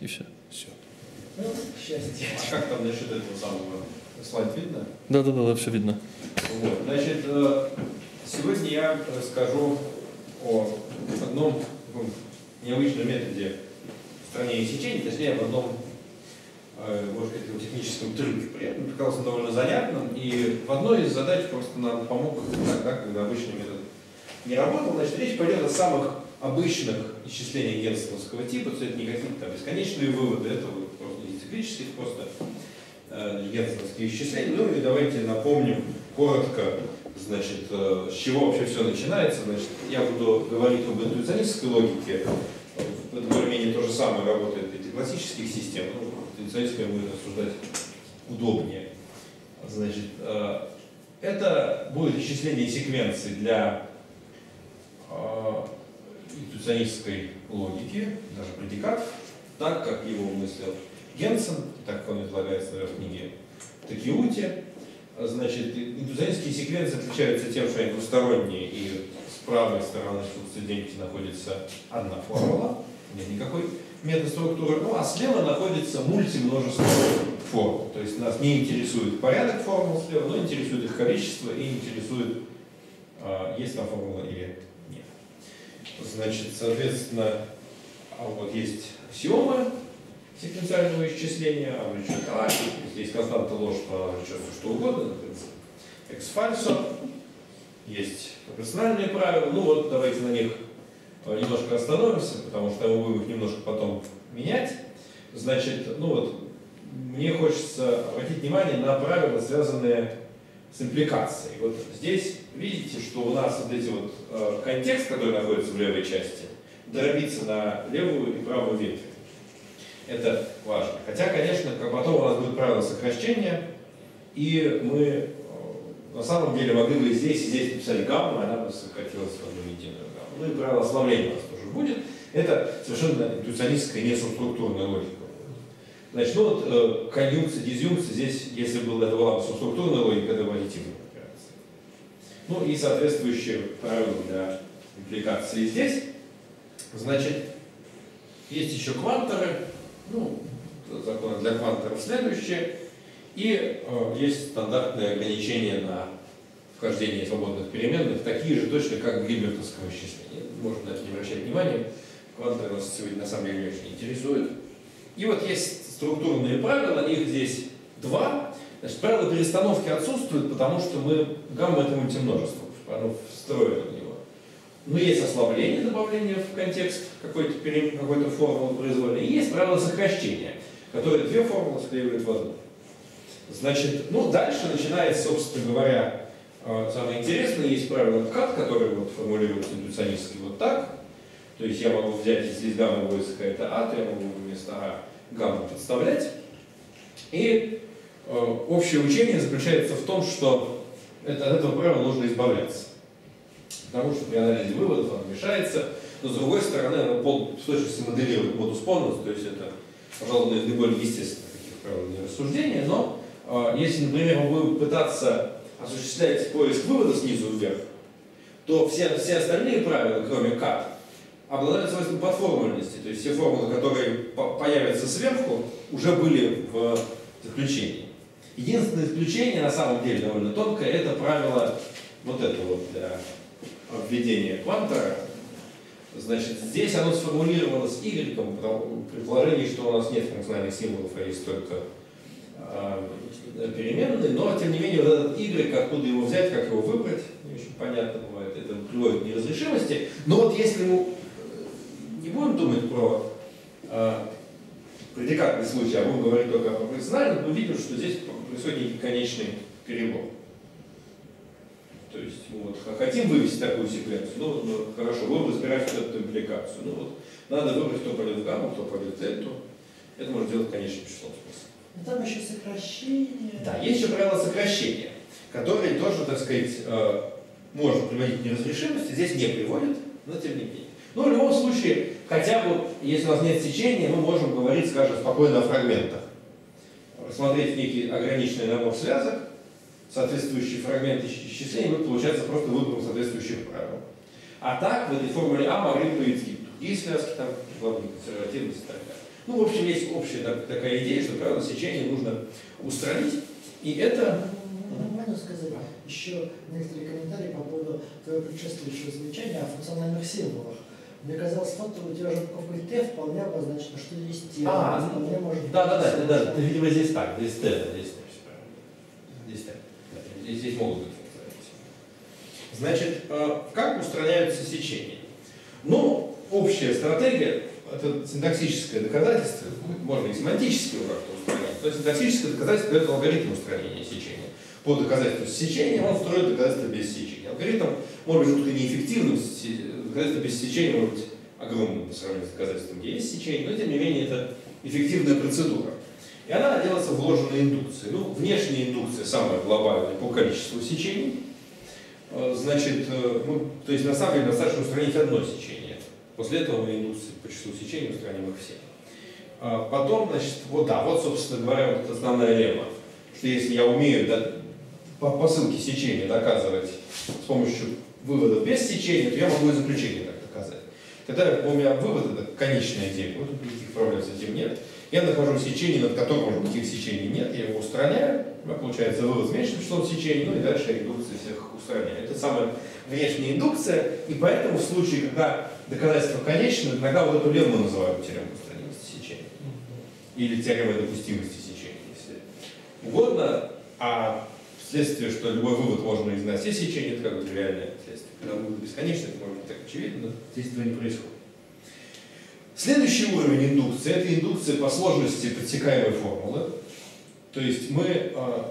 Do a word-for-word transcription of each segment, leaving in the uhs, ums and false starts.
и все. Все. Ну, счастье. А как там насчет этого самого? Слайд видно? Да, да, да, да, все видно. Вот. Значит, сегодня я расскажу о одном таком необычном методе устранения сечений, точнее, об одном, может быть, техническом трюке. При этом показался довольно занятным, и в одной из задач просто нам помог тогда, когда обычный метод не работал. Значит, речь пойдет о самых обычных исчислениях генсоновского типа, то есть это не какие-то там бесконечные выводы, это вот просто не циклические, просто э, генсоновские исчисления. Ну и давайте напомним коротко, значит, э, с чего вообще все начинается. Значит, я буду говорить об интуиционистской логике. Это более-менее то же самое работает и для классических систем. Ну, интуиционистская будет рассуждать удобнее. Значит, э, это будет исчисление секвенций для интуиционистской логики, даже предикатов, так как его мыслил Генсен, так как он излагается в книге Такеути. Значит, интуиционистские секвенции отличаются тем, что они двусторонние, и с правой стороны студенти находится одна формула, нет никакой метаструктуры, ну а слева находится мультимножество формул. То есть нас не интересует порядок формул слева, но интересует их количество и интересует, есть там формула или нет. Значит, соответственно, вот есть аксиомы секвенциального исчисления, а влечет А, если есть константа ложь, то она влечет все что угодно, например, экс-фальсо, есть пропорциональные правила, ну вот давайте на них немножко остановимся, потому что мы будем их немножко потом менять. Значит, ну вот, мне хочется обратить внимание на правила, связанные с импликацией. Вот здесь видите, что у нас вот эти вот э, контекст, который находится в левой части, дробится на левую и правую ветви. Это важно. Хотя, конечно, как потом у нас будет правило сокращения, и мы э, на самом деле могли бы здесь и здесь написать гамму, и она бы сократилась в одну единую гамму. Ну и правило ослабления у нас тоже будет. Это совершенно интуиционистская несубструктурная логика. Значит, ну вот э, конъюнкция, дизъюнкция, здесь, если бы это была субструктурная логика, это была аддитивная операция. Ну и соответствующие правила для импликации здесь. Значит, есть еще кванторы, ну, законы для кванторов следующие, и э, есть стандартные ограничения на вхождение свободных переменных, такие же точно, как в гильбертовском исчислении. Можно на это не обращать внимания, кванторы нас сегодня на самом деле очень интересуют. И вот есть структурные правила, их здесь два. Значит, правило перестановки отсутствует, потому что мы гамма это мультимножество, оно встроено в него. Но есть ослабление, добавление в контекст какой-то какой-то формулы произвольной, и есть правило сокращения, которое две формулы склеивает в одну. Значит, ну дальше начинается, собственно говоря, самое интересное, есть правило кат, которое вот формулируется интуиционистски вот так. То есть я могу взять, если здесь гамма будет какая-то А, то я могу вместо А гамму подставлять. И э, общее учение заключается в том, что это, от этого правила нужно избавляться. Потому что при анализе выводов оно мешается, но с другой стороны оно в точности моделирует модус понус, то есть это, пожалуй, наиболее естественно каких правил для рассуждения, но э, если, например, мы будем пытаться осуществлять поиск вывода снизу вверх, то все, все остальные правила, кроме кат, обладают свойством подформульности, то есть все формулы, которые появятся сверху, уже были в заключении. Единственное исключение, на самом деле довольно тонкое, это правило вот это вот для обведения квантора. Значит, здесь оно сформулировано с y, при положении, что у нас нет функциональных символов, а есть только э, переменные, но тем не менее вот этот y, откуда его взять, как его выбрать, не очень понятно бывает, это приводит к неразрешимости. Но вот если мы не будем думать про э, предикатный случай, а будем говорить только о пропорциональном, мы видим, что здесь происходит некий конечный перебор. То есть мы вот хотим вывести такую секвенцию, ну, ну хорошо, будем разбирать вот эту импликацию. Ну вот надо выбрать, кто пойдет в гамму, кто пойдет в дельту. Это можно делать конечным числом способом. Но там еще сокращение. Да, есть еще правило сокращения, которые тоже, так сказать, э, можно приводить к неразрешимости, здесь не приводит, но тем не менее. Но в любом случае, хотя бы, если у нас нет сечения, мы можем говорить, скажем, спокойно о фрагментах. Рассмотреть некий ограниченный набор связок, соответствующие фрагменты исчислений, мы, получается, просто выберем соответствующих правил. А так, в этой формуле А могли появиться другие связки, там, главные консервативность и так далее. Ну, в общем, есть общая так, такая идея, что правило сечения нужно устранить, и это... Можно сказать еще некоторые комментарии по поводу твоего предшествующего замечания о функциональных символах. Мне казалось, что у тебя же буквой Т вполне обозначено, что есть Т. А, вполне может да, да, да, да, да, видимо, здесь так, здесь Т, здесь Т, все правильно. Здесь так, здесь, здесь могут быть функциональные. Значит, как устраняются сечения? Ну, общая стратегия, это синтаксическое доказательство, можно и семантически его как-то устранять, но синтаксическое доказательство – это алгоритм устранения сечения. По доказательству сечения он строит доказательство без сечения. Алгоритм может быть жутко неэффективным, доказательство без сечения может быть огромным по сравнению с доказательством, где есть сечение, но тем не менее это эффективная процедура. И она делается вложенной индукцией. Ну, внешняя индукция самая глобальная по количеству сечений. Значит, ну, то есть на самом деле достаточно устранить одно сечение. После этого мы индукции по числу сечений устраним их все. А потом, значит, вот да, вот, собственно говоря, вот основная лемма, что если я умею да, по посылке сечения доказывать с помощью выводов без сечения, то я могу и заключение так доказать. Когда у меня вывод это конечная идея, вот никаких проблем с этим нет. Я нахожу сечение, над которым никаких сечений нет, я его устраняю, у меня получается вывод с меньшим числом сечений, ну и дальше я индукции всех устраняю. Это самая внешняя индукция, и поэтому в случае, когда доказательство конечно, иногда вот эту лемму называют теоремой устранимости сечения. Или теоремой допустимости сечения, если угодно, а следствие, что любой вывод можно признать все сечения, это как бы тривиальное следствие. Когда вывод бесконечный, это может быть так очевидно, но здесь этого не происходит. Следующий уровень индукции – это индукция по сложности подсекаемой формулы. То есть мы,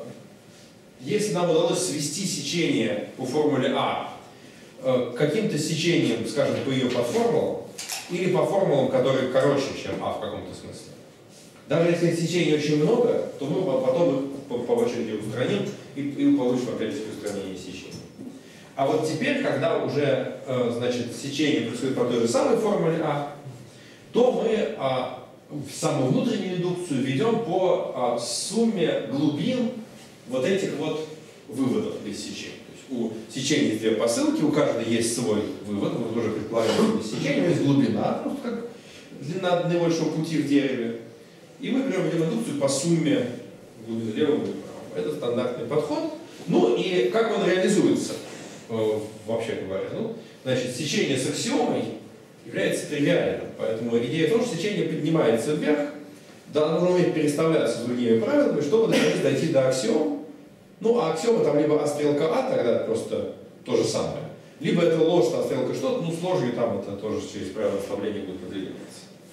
если нам удалось свести сечение по формуле А к каким-то сечением, скажем, по ее подформулам, или по формулам, которые короче, чем А в каком-то смысле. Даже если сечений очень много, то мы потом их по, по очереди устраним и, и получим опять устранение сечений. А вот теперь, когда уже значит, сечение происходит по той же самой формуле А, то мы а, в самую внутреннюю индукцию ведем по а, сумме глубин вот этих вот выводов без сечения. То есть у сечения есть две посылки, у каждой есть свой вывод, мы уже предполагаем без сечения, есть глубина, просто как длина наибольшего пути в дереве. И мы берем индукцию по сумме глубины левого и правого. Это стандартный подход. Ну и как он реализуется, вообще говоря? Ну, значит, сечение с аксиомой является тривиальным. Поэтому идея в том, что сечение поднимается вверх, да, оно должно уметь переставляться с другими правилами, чтобы наконец дойти до аксиом. Ну, а аксиома там либо А стрелка А, тогда просто то же самое. Либо это ложь, а стрелка что-то, ну, с ложью там это тоже через правило ослабления будет определяться.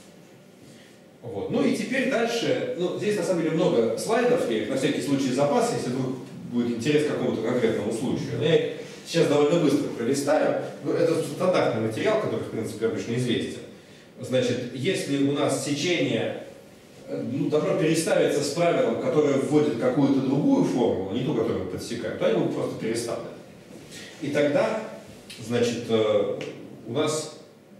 Вот. Ну и теперь дальше, ну, здесь на самом деле много слайдов, я их на всякий случай запас, если вдруг будет интерес к какому-то конкретному случаю. Но я их сейчас довольно быстро пролистаю. Это стандартный материал, который, в принципе, обычно известен. Значит, если у нас сечение ну, должно переставиться с правилом, которое вводит какую-то другую формулу, не ту, которую мы подсекаем, то они будут просто переставлены. И тогда, значит, у нас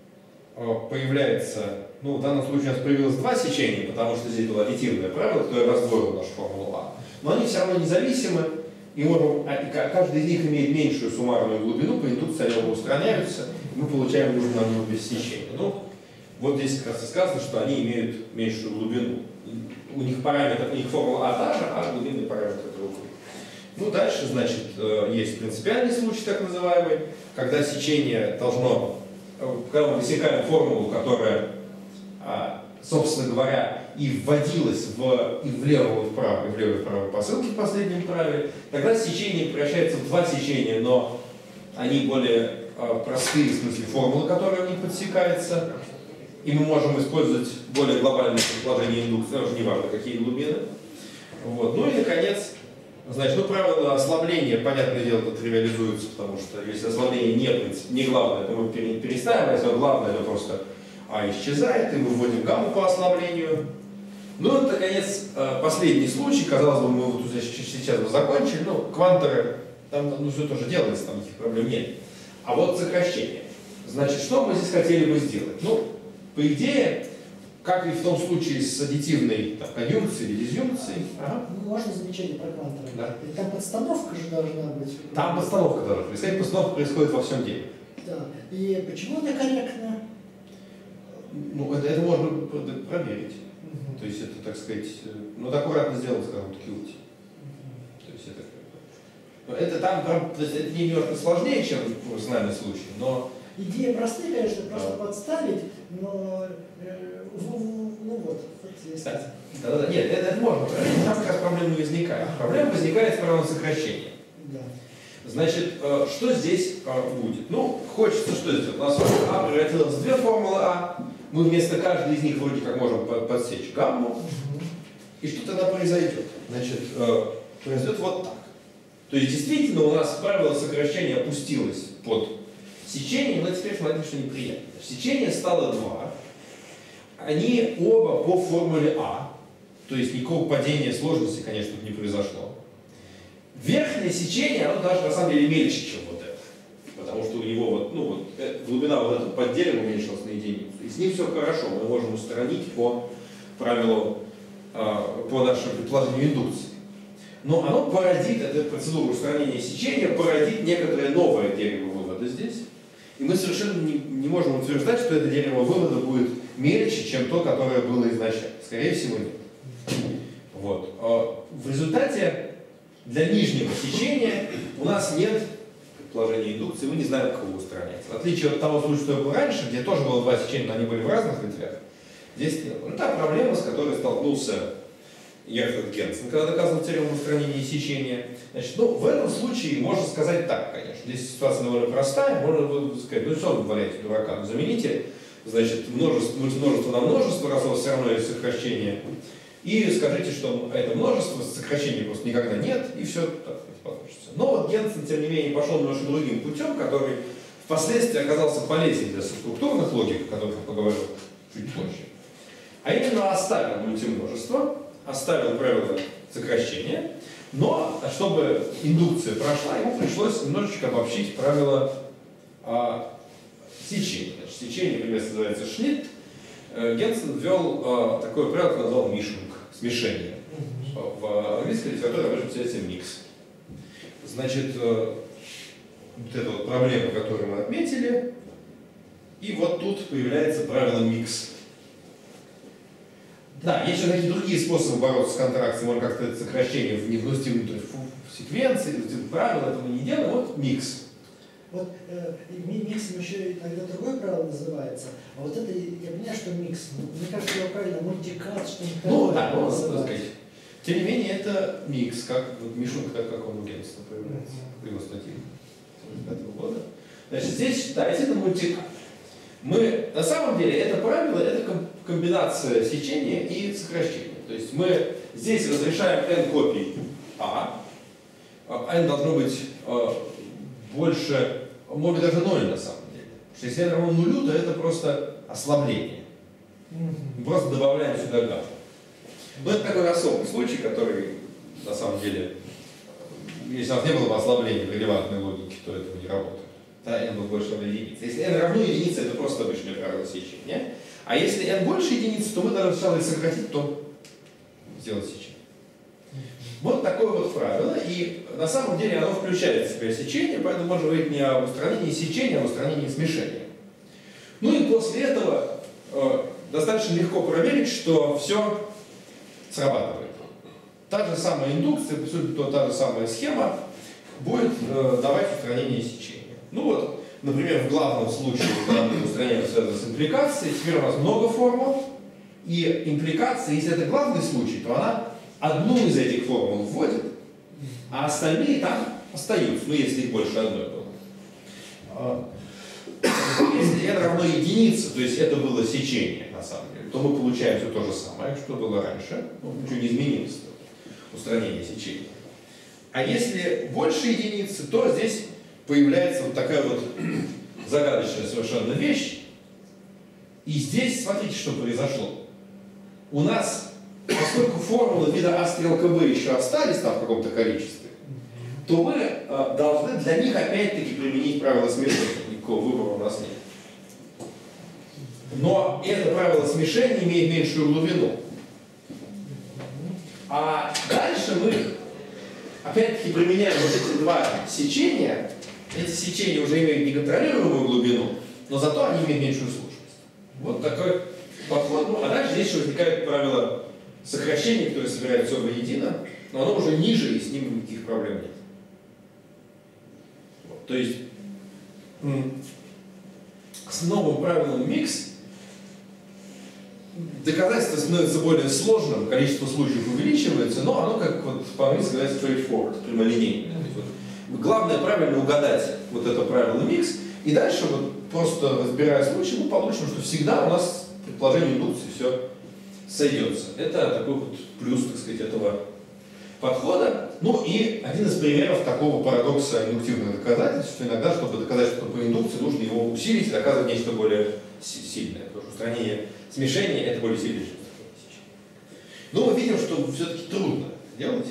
появляется, ну, в данном случае у нас появилось два сечения, потому что здесь было аддитивное правило, которое раздвоило нашу формулу А. Но они все равно независимы, и можем, каждый из них имеет меньшую суммарную глубину, по индукции они оба устраняются, и мы получаем нужную нам его без сечения. Ну, вот здесь как раз и сказано, что они имеют меньшую глубину. У них параметр, у них формула А та же, а глубинный параметр другой. Ну, дальше, значит, есть принципиальный случай, так называемый, когда сечение должно, когда мы высекаем формулу, которая, собственно говоря, и вводилась в, и влево, и вправо, и влево, и вправо посылки в последнем правиле, тогда сечение превращается в два сечения, но они более простые, в смысле формулы, которая в них подсекается, и мы можем использовать более глобальное предположение индукции, даже не важно, какие глубины. Вот. Ну и, наконец, значит, ну, правило ослабления, понятное дело, это тривиализуется, потому что если ослабление не, не главное, то мы переставим, а если главное, то просто А исчезает, и мы вводим гамму по ослаблению. Ну и, наконец, последний случай, казалось бы, мы вот сейчас бы закончили, ну, кванторы, там ну, все тоже делается, там никаких проблем нет. А вот сокращение. Значит, что мы здесь хотели бы сделать? Ну, по идее, как и в том случае с аддитивной там, конъюнкцией или дизъюнкцией. Ага. Ну, можно замечание про кванторы. Да. И там подстановка же должна быть. Там подстановка должна происходить, подстановка происходит во всем деле. Да. И почему это корректно? ну, это, это можно проверить. Мгм. То есть это, так сказать, ну, это аккуратно сделано, скажем, Ткиути. То есть это, ну, это там, то есть это немножко сложнее, чем в профессиональном случае, но... Идея простая, конечно, просто Да. подставить, но э, в- в- ну вот, вот есть. Да, да, да, нет, это, это можно проверить, там как раз проблем не возникает. Проблема возникает с правилом сокращения. Да. Значит, э, что здесь э, будет? Ну, хочется что сделать? У нас А превратилось в две формулы А. Мы вместо каждой из них вроде как можем по- подсечь гамму. Мгм. И что тогда произойдет? Значит, э, произойдет вот так. То есть, действительно, у нас правило сокращения опустилось под сечение, но теперь смотрите, что неприятно. Сечение стало два. Они оба по формуле А. То есть, никакого падения сложности, конечно, тут не произошло. Верхнее сечение, оно даже на самом деле меньше, чем вот это. Потому что у него вот, ну, вот, э, глубина вот этого под деревом уменьшилась на единицу. И с ним все хорошо. Мы можем устранить по правилу, э, по нашему предположению индукции. Но оно породит, эта процедура устранения сечения, породит некоторое новое дерево вывода здесь. И мы совершенно не, не можем утверждать, что это дерево вывода будет мельче, чем то, которое было изначально. Скорее всего, нет. Вот. А в результате для нижнего сечения у нас нет предположения индукции, мы не знаем, как его устранять. В отличие от того случая, что было раньше, где тоже было два сечения, но они были в разных ветвях, здесь нет. Ну, та проблема, с которой столкнулся Ерхард Генсен, когда доказывал теорему устранения сечения. Значит, ну, в этом случае можно сказать так, конечно. Здесь ситуация довольно простая. Можно сказать, ну что вы валяете дурака? Ну, замените, значит, множество, множество на множество, раз у вас все равно есть сокращение. И скажите, что это множество, сокращения просто никогда нет, и все так получится. Но вот Генсен, тем не менее, пошел немножко другим путем, который впоследствии оказался полезен для структурных логик, о которых я поговорю чуть позже. А именно оставил мультимножество, оставил правило сокращения, но чтобы индукция прошла, ему пришлось немножечко обобщить правила а, сечения. Значит, сечение, например, называется Шнит. Генсен ввел а, такое правило, которое назвал мишинг, смешение. В английской литературе обычно называется микс. Значит, а, вот эта вот проблема, которую мы отметили, и вот тут появляется правило микс. Да, есть еще какие-то другие способы бороться с контракцией, можно как-то это сокращение в невносить внутрь в секвенции, правила этого не делаем, вот микс. Вот э, миксом еще иногда другое правило называется, а вот это, я понимаю, что микс, мне кажется, его правильно мультикат, что-нибудь Ну да, ну, так сказать. Тем не менее, это микс, как вот Мишунг, как, как он у Генсена появляется в его статье пятого года. Значит, здесь считайте, это мультикат. Мы, на самом деле, это правило, это комбинация сечения и сокращения. То есть мы здесь разрешаем n копий А, n должно быть э, больше, может быть даже ноль на самом деле. Потому что если n равно нулю, то это просто ослабление. Мы просто добавляем сюда гамму. Но это такой особый случай, который на самом деле, если у нас не было бы ослабления в релевантной логике, то этого не работает. Да, n будет больше равно единице. Если n равно единице, это просто обычное правило сечения. А если n больше единицы, то мы должны сначала сократить, потом сделать сечение. Вот такое вот правило. И на самом деле оно включает в себя сечение, поэтому можно говорить не об устранении сечения, а об устранении смешения. Ну и после этого э, достаточно легко проверить, что все срабатывает. Та же самая индукция, по сути, то, та же самая схема будет э, давать устранение сечения. Ну вот, например, в главном случае, когда мы устраняем связано с импликацией, теперь у нас много формул, и импликация, если это главный случай, то она одну из этих формул вводит, а остальные там остаются, ну если их больше одной было. Если n равно единице, то есть это было сечение, на самом деле, то мы получаем все то же самое, что было раньше, ну, ничего не изменилось, устранение сечения. А если больше единицы, то здесь появляется вот такая вот загадочная совершенно вещь. И здесь, смотрите, что произошло. У нас, поскольку формулы вида А стрелка Б еще остались там в каком-то количестве, то мы э, должны для них опять-таки применить правило смешения. Никакого выбора у нас нет. Но это правило смешения имеет меньшую глубину. А дальше мы опять-таки применяем вот эти два сечения. Эти сечения уже имеют неконтролируемую глубину, но зато они имеют меньшую сложность. Вот такой подход. Ну, а дальше здесь еще возникает правило сокращения, которое собирает все воедино, но оно уже ниже, и с ним никаких проблем нет. Вот, то есть с новым правилом микс доказательство становится более сложным, количество случаев увеличивается, но оно, как вот по-английски говорят, straightforward, прямолинейное. Вот, главное правильно угадать вот это правило микс, и дальше вот просто разбирая случай, мы получим, что всегда у нас предположение индукции все сойдется. Это такой вот плюс, так сказать, этого подхода. Ну и один из примеров такого парадокса индуктивных доказательств, что иногда, чтобы доказать что-то по индукции, нужно его усилить и доказывать нечто более сильное. Потому что устранение смешения это более сильное, чем устранение сечения. Но мы видим, что все-таки трудно делать.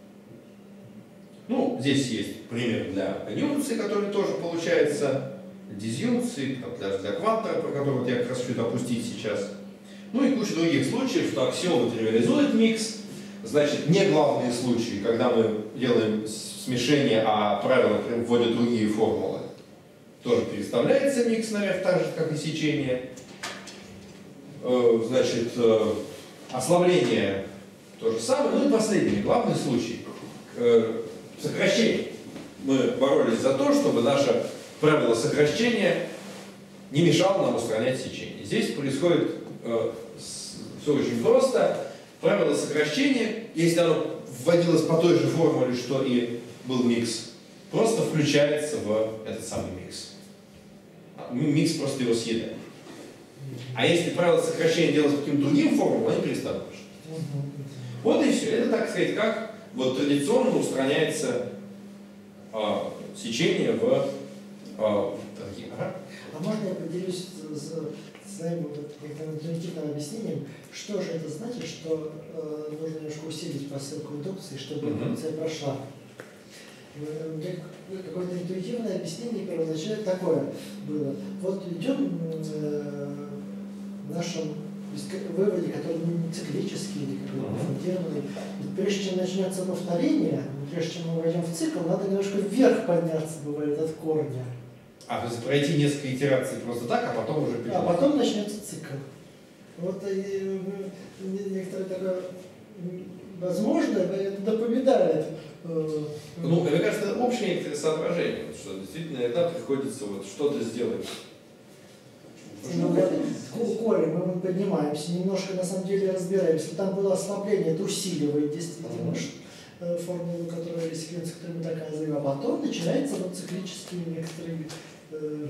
Ну, здесь есть пример для конъюнкции, который тоже получается, дизъюнкции, даже для квантора, про который вот я как раз хочу опустить сейчас. Ну и куча других случаев, что аксиома тривиализует микс. Значит, не главные случаи, когда мы делаем смешение, а правила вводят другие формулы, тоже переставляется микс наверх, так же, как и сечение. Значит, ослабление то же самое. Ну и последний, главный случай. Сокращение. Мы боролись за то, чтобы наше правило сокращения не мешало нам устранять сечение. Здесь происходит все очень просто. Правило сокращения, если оно вводилось по той же формуле, что и был микс, просто включается в этот самый микс. Микс просто его съедает. А если правило сокращения делалось по каким-то другим формулам, они перестанут работать. Вот и все. Это, так сказать, как вот традиционно устраняется а, сечение в а, таких. Ага. А можно я поделюсь с своим вот, интуитивным объяснением, что же это значит, что э, нужно немножко усилить посылку индукции, чтобы Mm-hmm. индукция прошла. Какое-то интуитивное объяснение первоначально такое было. Вот идем э, в нашем выводе, который не циклический или какой-то функциональный. Прежде чем начнется повторение, прежде чем мы войдем в цикл, надо немножко вверх подняться, бывает, от корня. А, то есть пройти несколько итераций просто так, а потом уже перейти. А потом начнется цикл. Вот и, некоторое такое возможно, это напоминает. Э, ну, мне кажется, это общее некоторые соображения, что действительно иногда приходится вот что-то сделать. Ну, вот, корень, мы, мы поднимаемся, немножко на самом деле разбираемся. Там было ослабление, это усиливает действительно mm-hmm. формулу, которая секвенция, которую мы доказываем, а потом начинается вот циклические некоторые э,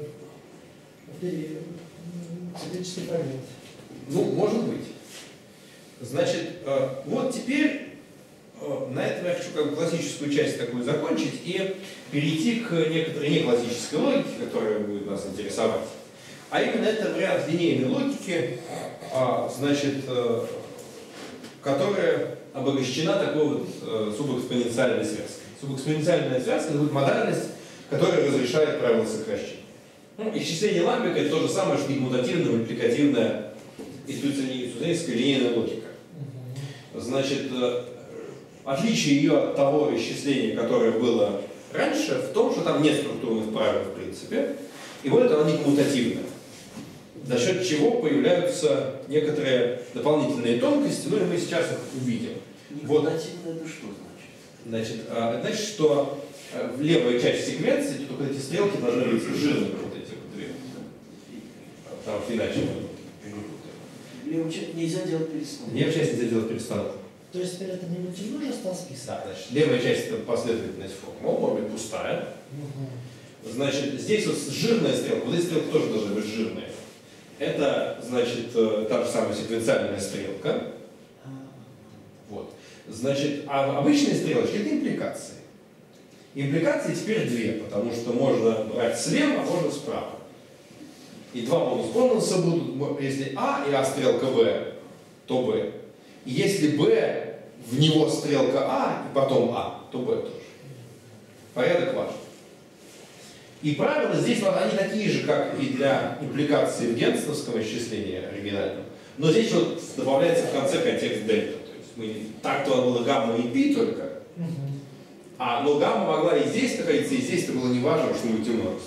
циклический момент. Ну, может быть. Значит, э, вот теперь э, на этом я хочу как бы классическую часть такую закончить и перейти к некоторой неклассической логике, которая будет нас интересовать. А именно это вариант линейной логики, а, значит, э, которая обогащена такой вот э, субэкспоненциальной связкой. Субэкспоненциальная связка — это будет модальность, которая разрешает правила сокращения. Ну, исчисление ламбика — это то же самое, что иммутативная, мультипликативная интуиционистская линейная логика. Значит, э, отличие ее от того исчисления, которое было раньше, в том, что там нет структурных правил в принципе, и вот это оно не коммутативное, за счет чего появляются некоторые дополнительные тонкости, ну и мы сейчас их увидим. Некоммутативное вот. Это что значит? Значит, это значит, что в левая часть секвенции, только эти стрелки должны быть жирными, вот эти вот две. Потому что иначе мы левую часть нельзя делать перестановку. Левую часть нельзя делать перестановку. То есть теперь это не мультимножество, а список? Да, значит, левая часть — это последовательность формул, может быть пустая. Угу. Значит, здесь вот жирная стрелка, вот эти стрелки тоже должны быть жирные. Это, значит, та же самая секвенциальная стрелка. Вот. Значит, а обычные стрелочки — это импликации. Импликации теперь две, потому что можно брать слева, а можно справа. И два бонус-бонуса будут, если А и А стрелка Б, то Б. И если Б, в него стрелка А, и потом А, то Б тоже. Порядок важен. И правила здесь, они такие же, как и для импликации в генсеновском исчислении оригинальном. Но здесь вот добавляется в конце контекст дельта. То есть мы, так-то было гамма и пи только. А, но гамма могла и здесь находиться, и здесь это было не важно, что мультимножество.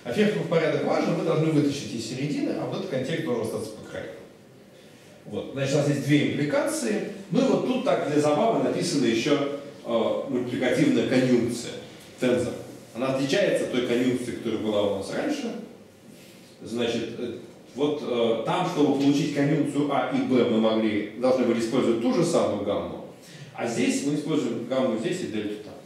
А Ферхов порядок важен, мы должны вытащить из середины, а вот этот контекст должен остаться по краю. Вот. Значит, у нас есть две импликации. Ну и вот тут так для забавы написана еще э, мультипликативная конъюнкция, тензор. Она отличается от той конъюнкции, которая была у нас раньше. Значит, вот э, там, чтобы получить конъюнкцию А и Б, мы могли, должны были использовать ту же самую гамму, а здесь мы используем гамму здесь и дельту там.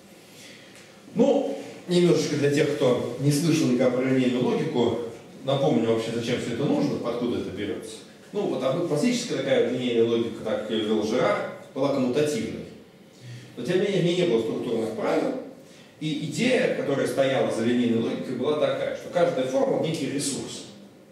Ну, немножечко для тех, кто не слышал никак про линейную логику, напомню вообще, зачем все это нужно, откуда это берется. Ну, вот а классическая такая линейная логика, так как ее ввел Жерар, была коммутативной. Но тем не менее, в ней не было структурных правил. И идея, которая стояла за линейной логикой, была такая, что каждая формула — некий ресурс.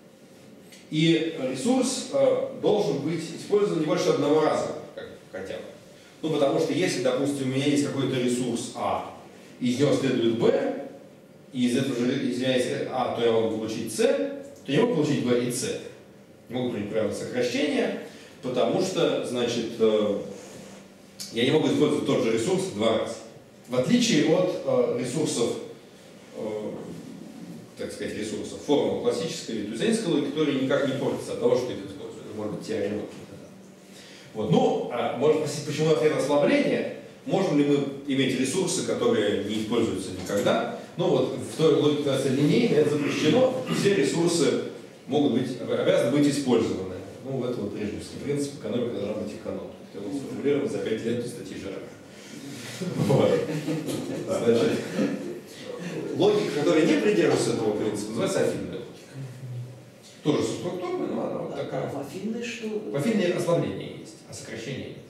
И ресурс э, должен быть использован не больше одного раза, как, хотя бы. Ну, потому что если, допустим, у меня есть какой-то ресурс А, из него следует Б, и из этого же, извиняюсь, А, то я могу получить С, то я могу получить Б и С. Не могу принять правило сокращения, потому что, значит, э, я не могу использовать тот же ресурс два раза. В отличие от э, ресурсов, э, так сказать, ресурсов формул классической или тузенской логики, которые никак не портятся от того, что их используют. Это может быть теорема. Вот. Ну, а можно спросить, почему ответ ослабления? Можем ли мы иметь ресурсы, которые не используются никогда? Ну вот в той логике, которая линейная, это запрещено, все ресурсы могут быть, обязаны быть использованы. Ну, это вот брежневский принцип, экономика должна быть экономной. Это был сформулирован за пять лет до статьи Жерара. Вот. Значит, логика, которая не придерживается этого принципа, называется афинная логика. Тоже субструктурная, но она вот такая. А афинная что? В афинной ослабление есть, а сокращение нет.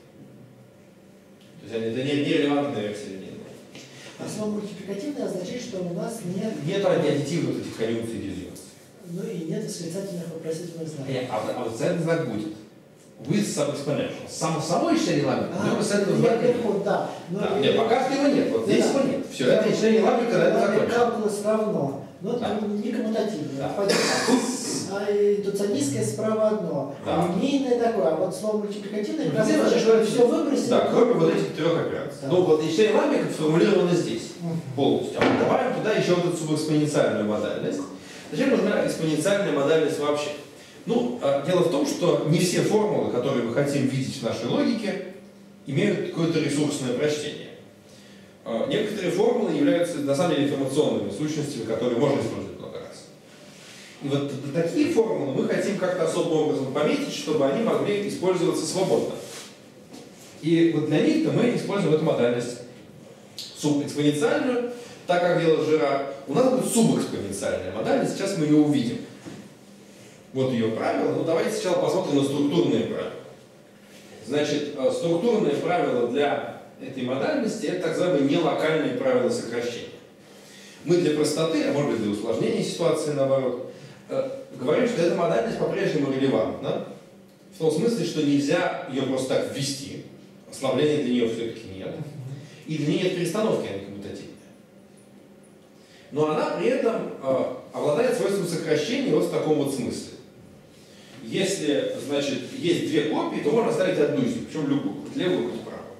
То есть это не, не релевантная версия линейной. А слово мультипликативное означает, что у нас нет... Нет аддитивных этих конъюнкций и дизъюнкций. Ну и нет восклицательных вопросительных знаков. А, а восклицательный знак будет. With sub-exponential. Само собой член ламбика, А, но восклицательный я знак нет. вверху, да. Но Да, и- нет, пока что его нет. Вот Да, здесь да. его нет. Все, Да, это член ламбика, когда это закончится. Калкулус равно. Но Да. это не коммутативное. Да. А индукционистское справа одно. Да. А линейное такое. А вот слово мультипликативное как раз Где означает, вообще что все выбросили. Да, кроме вот этих трех операций. Да. Ну вот член ламбика сформулировано здесь Мгм. полностью. А мы добавим туда еще вот эту субэкспоненциальную модальность. Зачем нужна экспоненциальная модальность вообще? Ну, а, дело в том, что не все формулы, которые мы хотим видеть в нашей логике, имеют какое-то ресурсное прочтение. А, некоторые формулы являются, на самом деле, информационными сущностями, которые можно использовать много раз. И вот такие формулы мы хотим как-то особым образом пометить, чтобы они могли использоваться свободно. И вот для них-то мы используем эту модальность субэкспоненциальную, так как делал Жерар. У нас будет субэкспоненциальная модальность, сейчас мы ее увидим. Вот ее правила. Ну давайте сначала посмотрим на структурные правила. Значит, структурные правила для этой модальности — это так называемые нелокальные правила сокращения. Мы для простоты, а может быть для усложнения ситуации наоборот, говорим, что эта модальность по-прежнему релевантна, в том смысле, что нельзя ее просто так ввести, ослабления для нее все-таки нет, и для нее нет перестановки, она коммутативная. Но она при этом э, обладает свойством сокращения вот в таком вот смысле. Если, значит, есть две копии, то можно оставить одну из них, причем любую, хоть левую, хоть правую.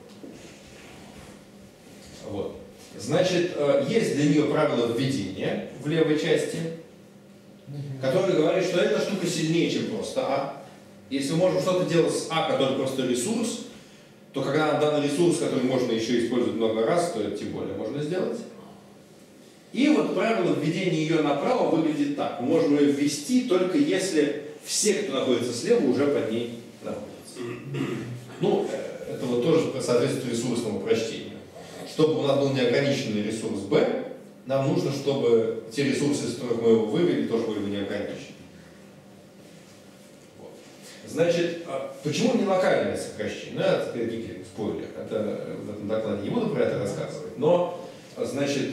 Вот. Значит, э, есть для нее правило введения в левой части, которое говорит, что эта штука сильнее, чем просто А. Если мы можем что-то делать с А, который просто ресурс, то когда нам данный ресурс, который можно еще использовать много раз, то это тем более можно сделать. И вот правило введения ее направо выглядит так. Мы можем ее ввести только если все, кто находится слева, уже под ней находятся. Ну, это вот тоже соответствует ресурсному прочтению. Чтобы у нас был неограниченный ресурс B, нам нужно, чтобы те ресурсы, из которых мы его вывели, тоже были бы неограничены. Вот. Значит, почему не локальное сокращение? Ну, это некий спойлер. Это в этом докладе не буду про это рассказывать. Но, значит,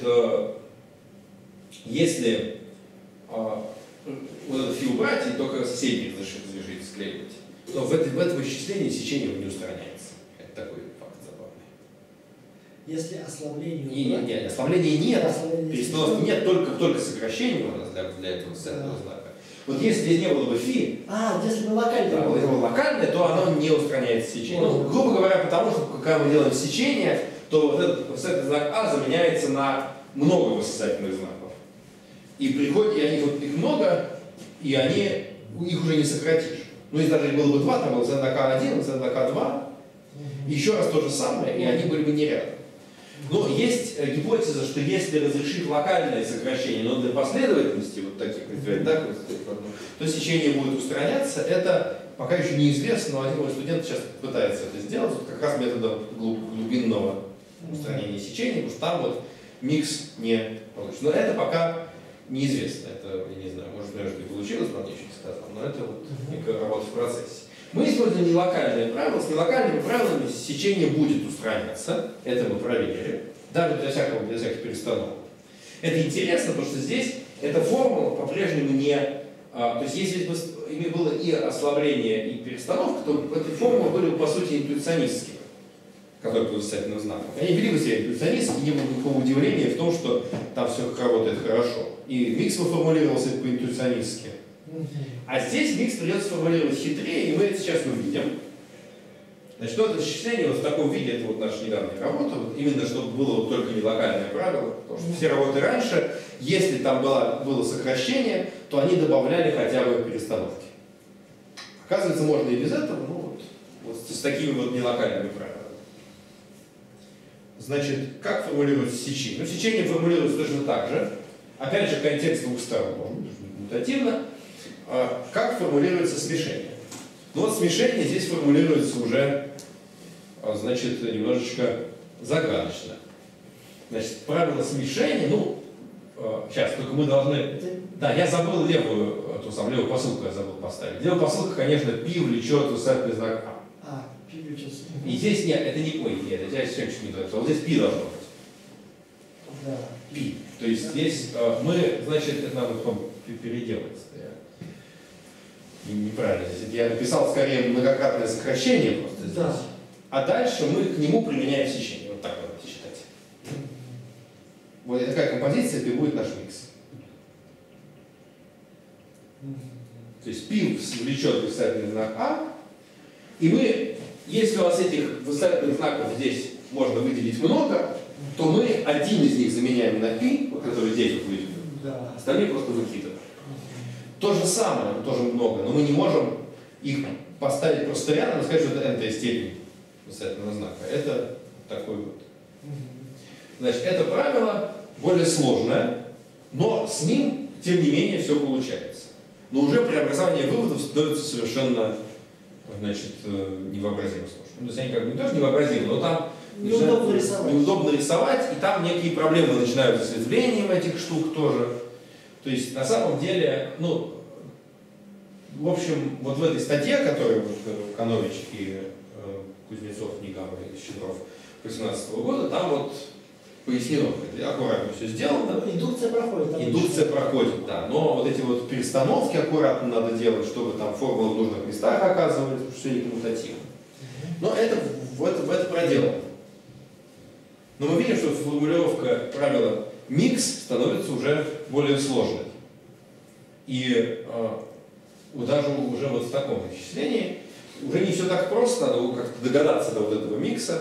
если вот этот фи убрать и только соседних разрешить склеивать, то в, это, в этом исчислении сечение не устраняется. Это такой факт забавный. Если ослабление... И, нет, нет, ослабления нет, Ослабление перестановки нет, только, только сокращение у нас для, для этого ценного да. знака. Вот если здесь не было бы фи, а, если бы локальное, да, если было локальное, то оно не устраняет сечение. Ну, грубо говоря, потому что когда мы делаем сечение, то вот этот восклицательный знак А заменяется на много восклицательных знаков. И приходит, и они, вот их много, и они, их уже не сократишь. Ну, если даже было бы два, там был зен на ка один, зен на ка два, еще раз то же самое, и они были бы не рядом. Но есть гипотеза, что если разрешить локальное сокращение, но для последовательности вот таких, да, то сечение будет устраняться. Это пока еще неизвестно, но один мой студент сейчас пытается это сделать, вот как раз методом глубинного устранения сечения, потому что там вот микс не получится. Но это пока неизвестно. Это, я не знаю, может, наверное, не получилось, но я еще не сказал, но это вот некая работа в процессе. Мы используем нелокальные правила. С нелокальными правилами сечение будет устраняться. Это мы проверили. Даже для, всякого, для всяких перестановок. Это интересно, потому что здесь эта формула по-прежнему не... А, то есть если бы было и ослабление, и перестановка, то эти формулы были бы, по сути, интуиционистскими, которые по восклицательным знаком. Они вели бы себя интуиционистски, не было никакого удивления в том, что там все работает хорошо. И микс бы формулировался по-интуиционистски. А здесь микс придется формулировать хитрее, и мы это сейчас увидим. Значит, это осуществление вот в таком виде, это вот наша недавняя работа, вот именно чтобы было вот только не локальное правило, потому что все работы раньше, если там было, было сокращение, то они добавляли хотя бы перестановки. Оказывается, можно и без этого, ну вот, вот с такими вот нелокальными правилами. Значит, как формулируется сечение? Ну, сечение формулируется точно так же. Опять же, контекст двух сторон, мутативно. Как формулируется смешение? Ну вот смешение здесь формулируется уже, значит, немножечко загадочно. Значит, правило смешения, ну, сейчас, только мы должны... Да, я забыл левую, ту самую левую посылку я забыл поставить. Левая посылка, конечно, пи влечет усадный знак А. А, пи влечет. И здесь нет, это не ой, нет, это я все чуть не так. Вот здесь пи должно быть. Да. Пи. То есть да. Здесь мы, значит, это надо потом переделать. Неправильно здесь. Я написал скорее многократное сокращение просто здесь. Да. А дальше мы к нему применяем сечение. Вот так давайте считать. Вот такая композиция, это и будет наш микс. То есть пи влечет восклицательный знак А, и мы, если у вас этих восклицательных знаков здесь можно выделить много, то мы один из них заменяем на пи, который здесь вот выделен, да. Остальные просто выкидываем. То же самое, тоже много, но мы не можем их поставить просто рядом и сказать, что это n-тая степень восклицательного знака. Это такой вот. Значит, это правило более сложное, но с ним, тем не менее, все получается. Но уже преобразование выводов становится совершенно, значит, невообразимо сложно. Ну, то есть они как бы не тоже невообразимы, но там неудобно рисовать. неудобно рисовать, и там некие проблемы начинаются с ветвлением этих штук тоже. То есть, на самом деле, ну, в общем, вот в этой статье, которую вот, Канович и э, Кузнецов, Нигава и Щедров две тысячи восемнадцатого года, там вот пояснено, аккуратно все сделано. Индукция проходит. Индукция проходит, да. Но вот эти вот перестановки аккуратно надо делать, чтобы там формулы в нужных местах оказывались, потому что все не коммутативно. Но это в это, в это проделано. Но мы видим, что формулировка правила микс становится уже более сложной. И э, даже уже вот в таком исчислении уже не все так просто, надо как-то догадаться до вот этого микса.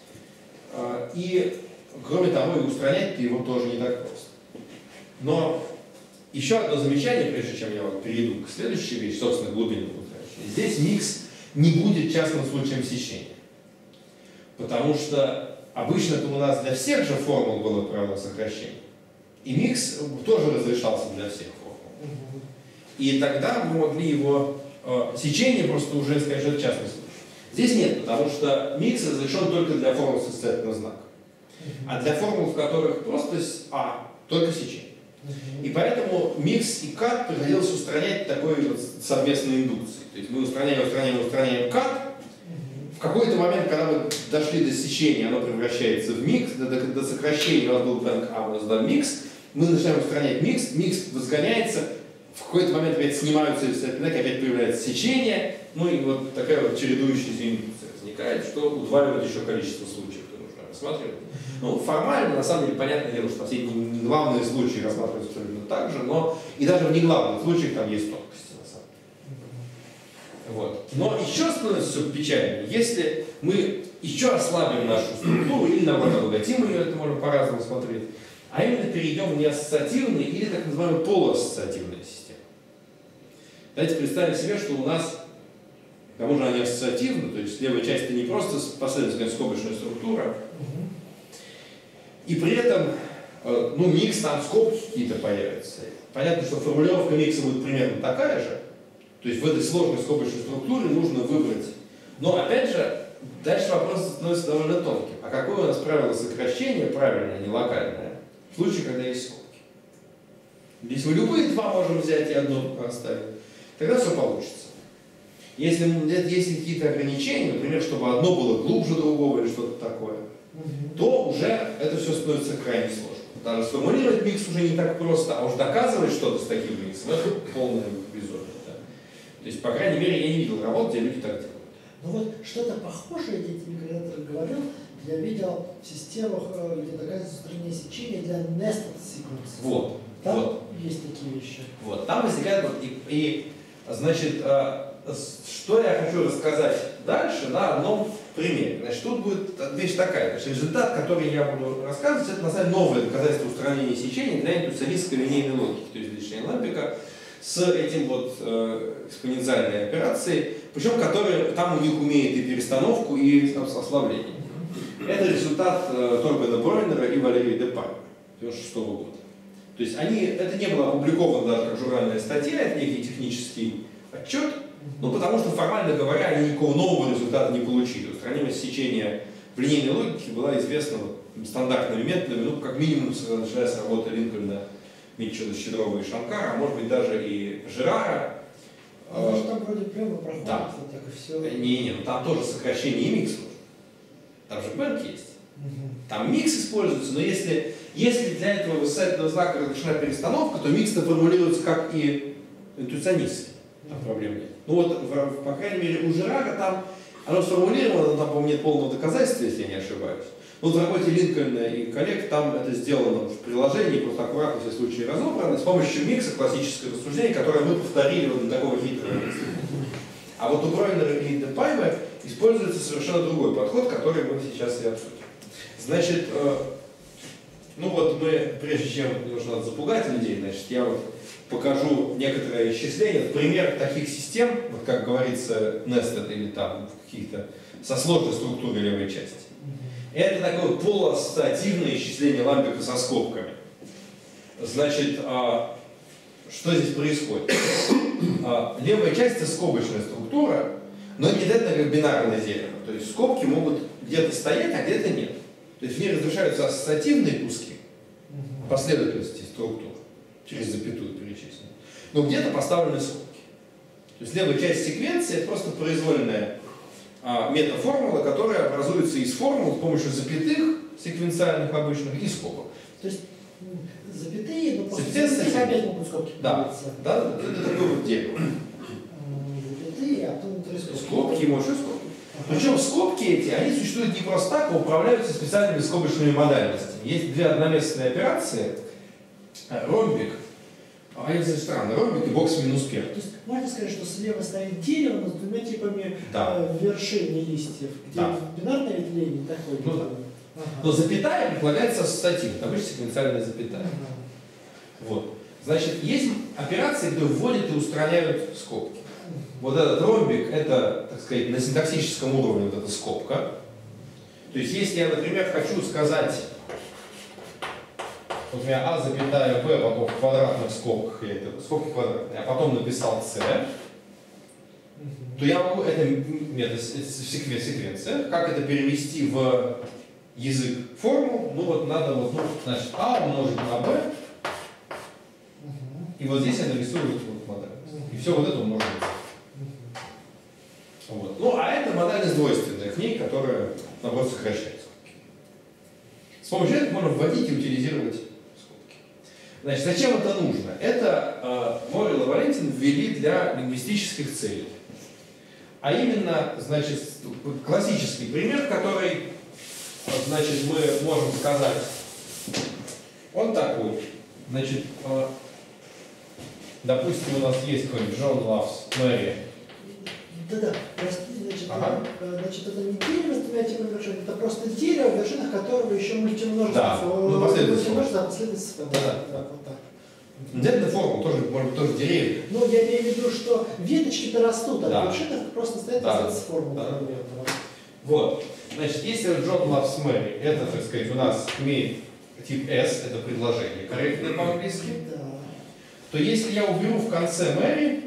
Э, и, кроме того, и устранять его тоже не так просто. Но еще одно замечание, прежде чем я вот перейду к следующей вещи, собственно, глубинному устранению. Здесь микс не будет частным случаем сечения. Потому что обычно-то у нас для всех же формул было правило сокращения. И микс тоже разрешался для всех формул. И тогда мы могли его э, сечение просто уже сказать, что это частный случай. Здесь нет, потому что микс разрешен только для формул с восклицательным знаком. А для формул, в которых просто А, только сечение. И поэтому микс и кат приходилось устранять такой вот совместной индукцией. То есть мы устраняем, устраняем, устраняем кат. В какой-то момент, когда мы дошли до сечения, оно превращается в микс, до, до, до сокращения у нас был бэнк А, у нас был микс, мы начинаем устранять микс, микс возгоняется, в какой-то момент опять снимаются знаки, опять появляется сечение, ну и вот такая вот чередующаяся индукция возникает, что удваивает еще количество случаев, которые нужно рассматривать. Ну, формально, на самом деле, понятное дело, что все не главные случаи рассматриваются абсолютно так же, но и даже в неглавных случаях там есть тонкости, на самом деле. Вот. Но еще становится все печальнее, если мы еще ослабим нашу структуру или, наоборот, обогатим ее, это можно по-разному смотреть, а именно перейдем в неассоциативные или так называемые полуассоциативные системы. Давайте представим себе, что у нас, к тому же они ассоциативны, то есть левая часть это не просто последовательная скобочная структура, и при этом ну, микс, там скобки какие-то появятся. Понятно, что формулировка микса будет примерно такая же, то есть в этой сложной скобочной структуре нужно выбрать. Но опять же, дальше вопрос становится довольно тонким. А какое у нас правило сокращения, правильное, а не локальное, в случае, когда есть скобки? Если мы любые два можем взять и одно оставить, тогда все получится. Если есть какие-то ограничения, например, чтобы одно было глубже другого или что-то такое, то уже это все становится крайне сложно. Даже сформулировать микс уже не так просто, а уж доказывать что-то с таким миксом, это полное безумие. Да? То есть, по крайней мере, я не видел работ, где люди так делают. Ну вот что-то похожее, я тебе когда-то говорил, я видел в системах, где доказывается устранение сечения для nested sequence. Вот. Там вот. есть такие вещи. Вот. Там возникает, вот, и, и, значит, что я хочу рассказать дальше на одном примере. Значит, тут будет вещь такая. Значит, результат, который я буду рассказывать, это на самом деле новое доказательство устранения сечения для индукционистской линейной логики, то есть для Шлейн-Ламбека, с этим вот э, экспоненциальной операцией, причем которые там у них умеет и перестановку, и ослабление. Это результат э, Торбена Бройнера и Валерии Депайма девяносто шестого года. То есть они, это не было опубликовано даже как журнальная статья, это некий технический отчет, ну потому что, формально говоря, они никакого нового результата не получили. Устранимость сечения в линейной логике была известна вот, стандартными методами, ну как минимум начиная с работы Линкольна, Митчелла, Щедрова и Шанкара, а может быть даже и Жерара. А э, там вроде прямо проходит, да. Вот так и все. Не-не, ну там тоже сокращение и микс нужно. Там же бэнк есть. Угу. Там микс используется, но если, если для этого высокого знака разрешена перестановка, то микс-то формулируется как и интуиционистский. Там проблем нет. Ну вот, в, по крайней мере, у Жерара там оно сформулировано, но там, по-моему, нет полного доказательства, если я не ошибаюсь. Вот в работе Линкольна и коллег там это сделано в приложении, просто аккуратно все случаи разобраны, с помощью микса классическое рассуждение, которое мы повторили вот для такого хитрого микса. А вот у Бройнера и Депайма используется совершенно другой подход, который мы сейчас и обсудим. Значит, э, ну вот мы, прежде чем нужно надо запугать людей, значит, я вот покажу некоторые исчисления, пример таких систем, вот как говорится, nested или там каких-то со сложной структурой левой части. Это такое полуассоциативное исчисление Ламбека со скобками. Значит, а, что здесь происходит? А, левая часть это скобочная структура, но не это как бинарное дерево. То есть скобки могут где-то стоять, а где-то нет. То есть в ней разрешаются ассоциативные куски последовательности структур, через запятую перечислены. Но где-то поставлены скобки. То есть левая часть секвенции это просто произвольная а, метаформула, которая образуется из формул с помощью запятых секвенциальных обычных и скобок. То есть запятые, но после запятые запятых опять могут скобки появиться. Да, да, это такое вот дерево. Запятые, а потом внутри скобки. Скобки и больше скобки. Причем скобки эти, они существуют не просто так, а управляются специальными скобочными модальностями. Есть две одноместные операции, ромбик, а это странно, ромбик и бокс минус первый. То есть можно сказать, что слева стоит дерево, но с двумя типами да. э, вершин листьев, где да. бинарное ветвление такое. Ну, да. Ага. Но запятая предполагается ассоциативно, обычно секвенциальная запятая. Ага. Вот. Значит, есть операции, где вводят и устраняют скобки. Вот этот ромбик, это, так сказать, на синтаксическом уровне вот эта скобка. То есть, если я, например, хочу сказать, вот у меня а запятая b, потом в квадратных скобках, я это, скобки квадратные, а потом написал c, то я могу, это метод секвенция, как это перевести в язык формул, ну вот надо вот, ну, значит, а умножить на b, и вот здесь я нарисую вот модель. И все вот это умножить. Вот. Ну, а это модальность двойственная к ней, которая, наоборот, сокращает скобки. С помощью этого можно вводить и утилизировать скобки. Значит, зачем это нужно? Это э, Моррелл и Валентин ввели для лингвистических целей. А именно, значит, классический пример, который, значит, мы можем сказать, он такой. Значит, э, допустим, у нас есть какой-нибудь Джон Лавс Мэри. Да-да, прости, значит, Ага. это, значит, это не дерево с двумя типами вершин, это просто дерево, в вершинах которого еще мультимножество. Да, ну, последовательность. Мультимножество, последовательность. Да-да. Да, вот так. Обязательно формул, тоже, может быть, тоже деревья. Ну, я имею в виду, что веточки-то растут, а Да. в вершинах просто стоят Да. последовательность формул. Да. Наверное. Вот. Значит, если John loves Mary, это, так сказать, у нас имеет тип S, это предложение корректное по-английски, Да. то если я уберу в конце Mary,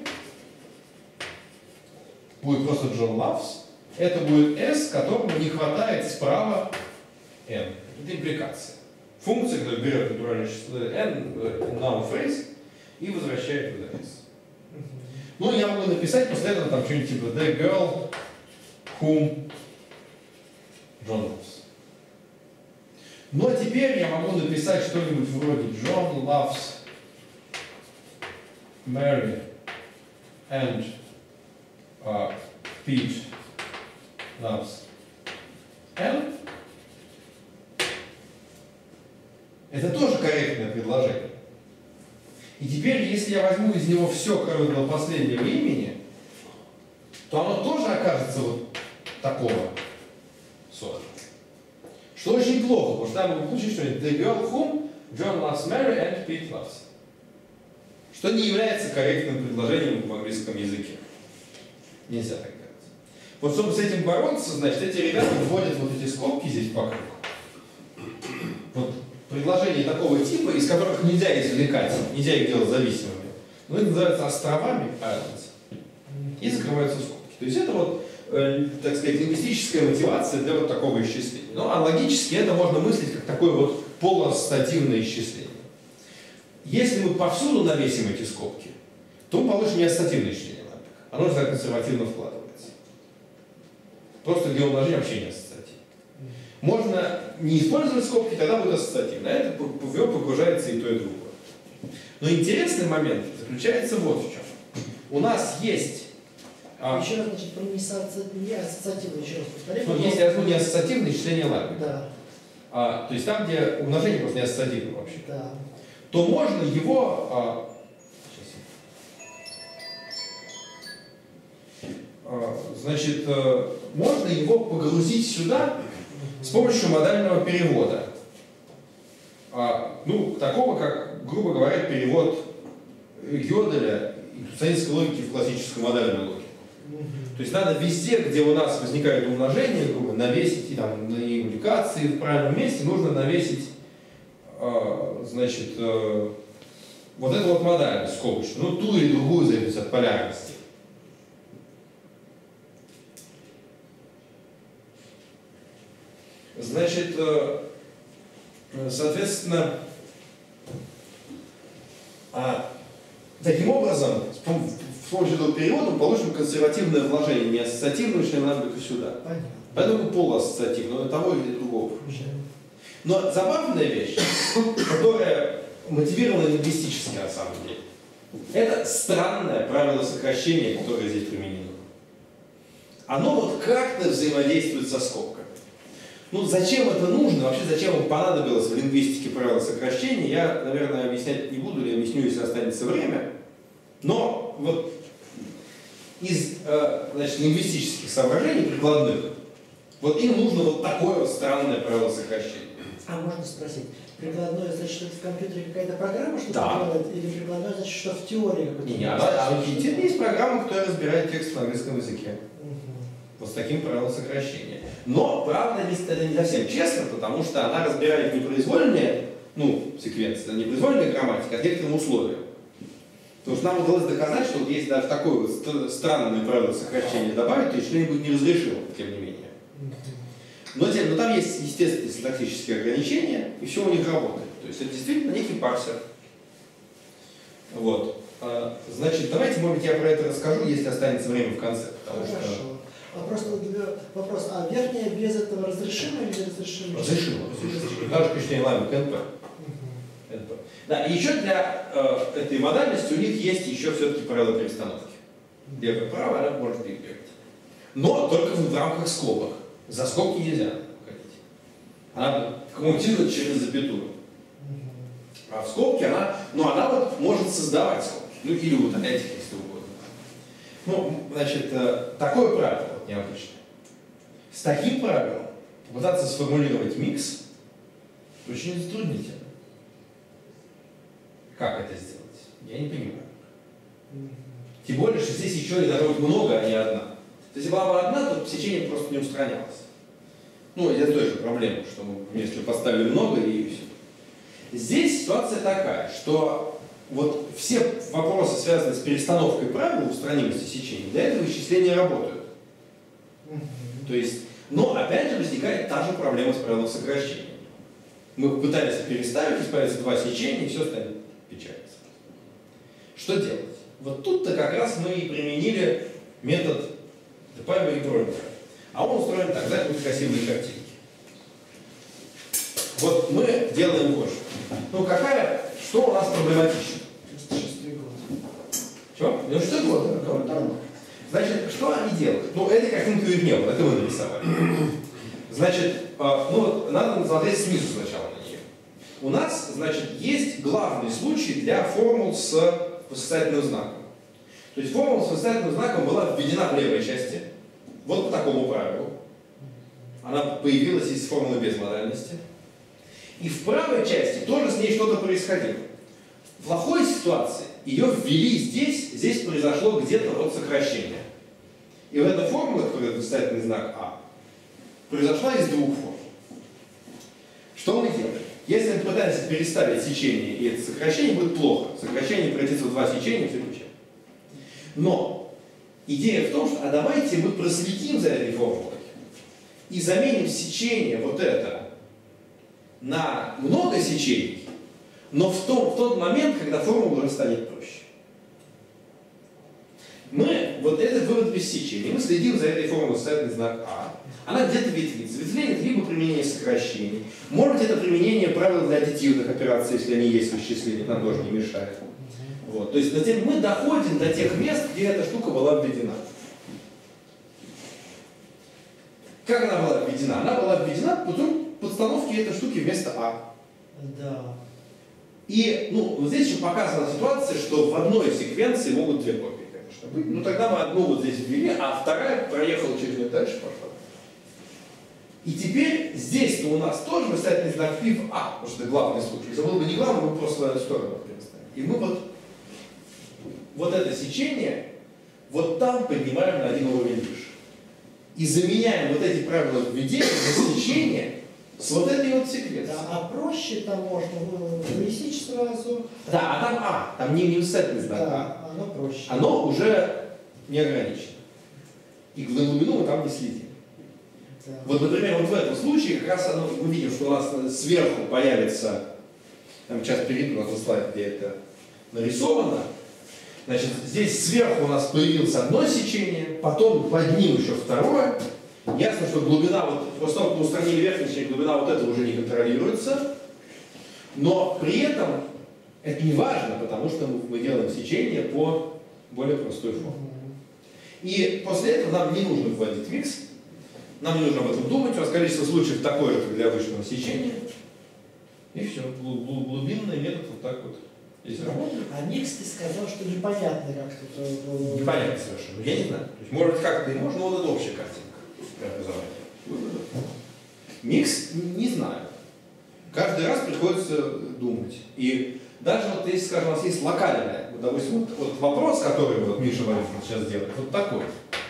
будет просто John loves, это будет S, которому не хватает справа N. Это импликация. Функция, которая берет натуральное число N, noun phrase, и возвращает туда S. Ну, я могу написать после этого там что-нибудь типа The girl whom John loves. Ну, а теперь я могу написать что-нибудь вроде John loves Mary and uh, Pete loves Ellen. Это тоже корректное предложение. И теперь, если я возьму из него все, кроме этого последнего имени, то оно тоже окажется вот такого сорта. Что очень плохо, потому что там мы получим что-нибудь The girl whom John loves Mary and Pete loves. Что не является корректным предложением в английском языке. Нельзя так делать. Вот чтобы с этим бороться, значит, эти ребята вводят вот эти скобки здесь по кругу. Вот предложения такого типа, из которых нельзя извлекать, нельзя их делать зависимыми. Но это называется островами islands. И закрываются скобки. То есть это вот, э, так сказать, лингвистическая мотивация для вот такого исчисления. Ну, а логически это можно мыслить как такое вот полуассоциативное исчисление. Если мы повсюду навесим эти скобки, то мы получим неассоциативное исчисление. Оно же так консервативно вкладывается. Просто для умножения вообще не ассоциативно. Можно не использовать скобки, тогда будет ассоциативно. А это в него погружается и то, и другое. Но интересный момент заключается вот в чем. У нас есть... А, еще раз, значит, про неассоциативное, еще раз повторяю. ну, есть ну, неассоциативное исчисление лагеря. Да. А, то есть там, где умножение просто не ассоциативно вообще. Да. То можно его... А, а, значит, а, можно его погрузить сюда с помощью модального перевода. А, ну, такого, как, грубо говоря, перевод Гёделя индукционистской логики в классическую модальную логику. То есть надо везде, где у нас возникает умножение, грубо, навесить и там на импликации в правильном месте, нужно навесить, э, значит, э, вот эту вот модальность скобочную, ну ту или другую, зависит от полярности. Значит, э, соответственно, а, таким образом, с помощью этого перевода мы получим консервативное вложение, не ассоциативное, что надо только сюда. Понятно. Поэтому полуассоциативное, того или другого. Но забавная вещь, которая мотивирована лингвистически на самом деле, это странное правило сокращения, которое здесь применено. Оно вот как-то взаимодействует со скобками. Ну, зачем это нужно, вообще зачем вам понадобилось в лингвистике правило сокращения, я, наверное, объяснять не буду, или объясню, если останется время. Но вот из э, значит, лингвистических соображений прикладных, вот им нужно вот такое вот странное правило сокращения. А можно спросить, прикладное значит, что это в компьютере какая-то программа что-то Да. делает, или прикладное значит, что в теории какой-то? Не, не, а, а в Гите есть программа, которая разбирает текст на английском языке. Вот с таким правилом сокращения. Но, правда, это не совсем честно, потому что она разбирает непроизвольные, ну, секвенции, а непроизвольные грамматики, а к некоторым условиям. Потому что нам удалось доказать, что вот если даже такое вот странное правило сокращения добавить, то что-нибудь неразрешимо, тем не менее. Но, но там есть естественные синтаксические ограничения, и все у них работает. То есть это действительно некий парсер. Вот. Значит, давайте, может быть, я про это расскажу, если останется время в конце. Потому Хорошо. что... Вопрос, вопрос, а верхняя без этого разрешима или разрешима? Разрешимо. Даже включение ламы к эн пэ. эн пэ. Да, и еще для э, этой модальности у них есть еще все-таки правила перестановки. Левое право, она может бегать. Но только в рамках скобок. За скобки нельзя ходить. Надо коммутировать через запятую. А в скобке она, ну она вот может создавать скобки. Ну или удалять их, если угодно. Ну, значит, такое правило вот, необычное. С таким правилом попытаться сформулировать микс очень затруднительно. Как это сделать? Я не понимаю. Тем более, что здесь еще и должно быть много, а не одна. Если была бы одна, то сечение просто не устранялось. Ну, это той же проблема, что мы если поставили много и все. Здесь ситуация такая, что вот все вопросы, связанные с перестановкой правил устранимости сечения, для этого исчисления работают. Mm-hmm. То есть, но опять же возникает та же проблема с правилом сокращения. Мы пытались переставить, исправить два сечения, и все станет печально. Что делать? Вот тут-то как раз мы и применили метод Депаева и Гройнера. А он устроен так, да, будут красивые картинки. Вот мы делаем вот что. Ну какая, что у нас проблематично? девяносто шестой год. Чего? девяносто шестой год? Да. Значит, что они делают? Ну, этой картинки их не было, это мы нарисовали. Значит, ну вот надо смотреть снизу сначала на нее. У нас, значит, есть главный случай для формул с восклицательным знаком. То есть формула с восклицательным знаком была введена в левой части, вот по такому правилу. Она появилась из формулы без модальности. И в правой части тоже с ней что-то происходило. В плохой ситуации ее ввели здесь, здесь произошло где-то вот сокращение. И в этой формуле, которая восклицательный знак А, произошла из двух форм. Что мы делаем? Если мы пытаемся переставить сечение и это сокращение, будет плохо. Сокращение превратится в два сечения, все ключа. Но идея в том, что а давайте мы проследим за этой формулой и заменим сечение вот это на много сечений, но в, том, в тот момент, когда формула уже станет проще. Мы вот этот вывод без сечения, мы следим за этой формулой восклицательный знак А. Она где-то ветвится. Ветвление — это либо применение сокращений, может быть, это применение правил для аддитивных операций, если они есть в исчислении, нам тоже не мешает. Вот. То есть затем мы доходим до тех мест, где эта штука была введена. Как она была введена? Она была введена путем подстановки этой штуки вместо А. Да. И ну, вот здесь еще показана ситуация, что в одной секвенции могут две копии, конечно, быть. Ну тогда мы одну вот здесь ввели, а вторая проехала чуть ли дальше пошла. И теперь здесь-то у нас тоже восклицательный знак пи в А, потому что это главный случай. Если был бы не главный, мы просто в эту сторону переставим. И мы вот, вот это сечение вот там поднимаем на один уровень выше. И заменяем вот эти правила введения на сечение с вот этой вот секвенцией. Да, а проще там можно высечь сразу. Да, а там А, там не универсальный знак Да, А. оно проще. Оно уже не ограничено. И глубину мы там не следим. Да. Вот, например, вот в этом случае как раз оно, мы видим, что у нас сверху появится, там сейчас перейду на тот слайд, где это нарисовано. Значит, здесь сверху у нас появилось одно сечение, потом под ним еще второе. Ясно, что глубина, вот, после того, как мы устранили верхнее сечение, глубина вот этого уже не контролируется. Но при этом это не важно, потому что мы делаем сечение по более простой форме. И после этого нам не нужно вводить микс. Нам не нужно об этом думать, у нас количество случаев такое же, как для обычного сечения. И все, глубинный метод вот так вот здесь работает. А микс ты сказал, что непонятно как тут. Непонятно совершенно, я не знаю. То есть, может быть, как-то и можно, но вот это общая картинка преобразования. Микс не знаю. Каждый раз приходится думать. И даже вот если, скажем, у нас есть локальная, вот, допустим, вот, вот вопрос, который вот Миша Валерьевич сейчас делает, вот такой.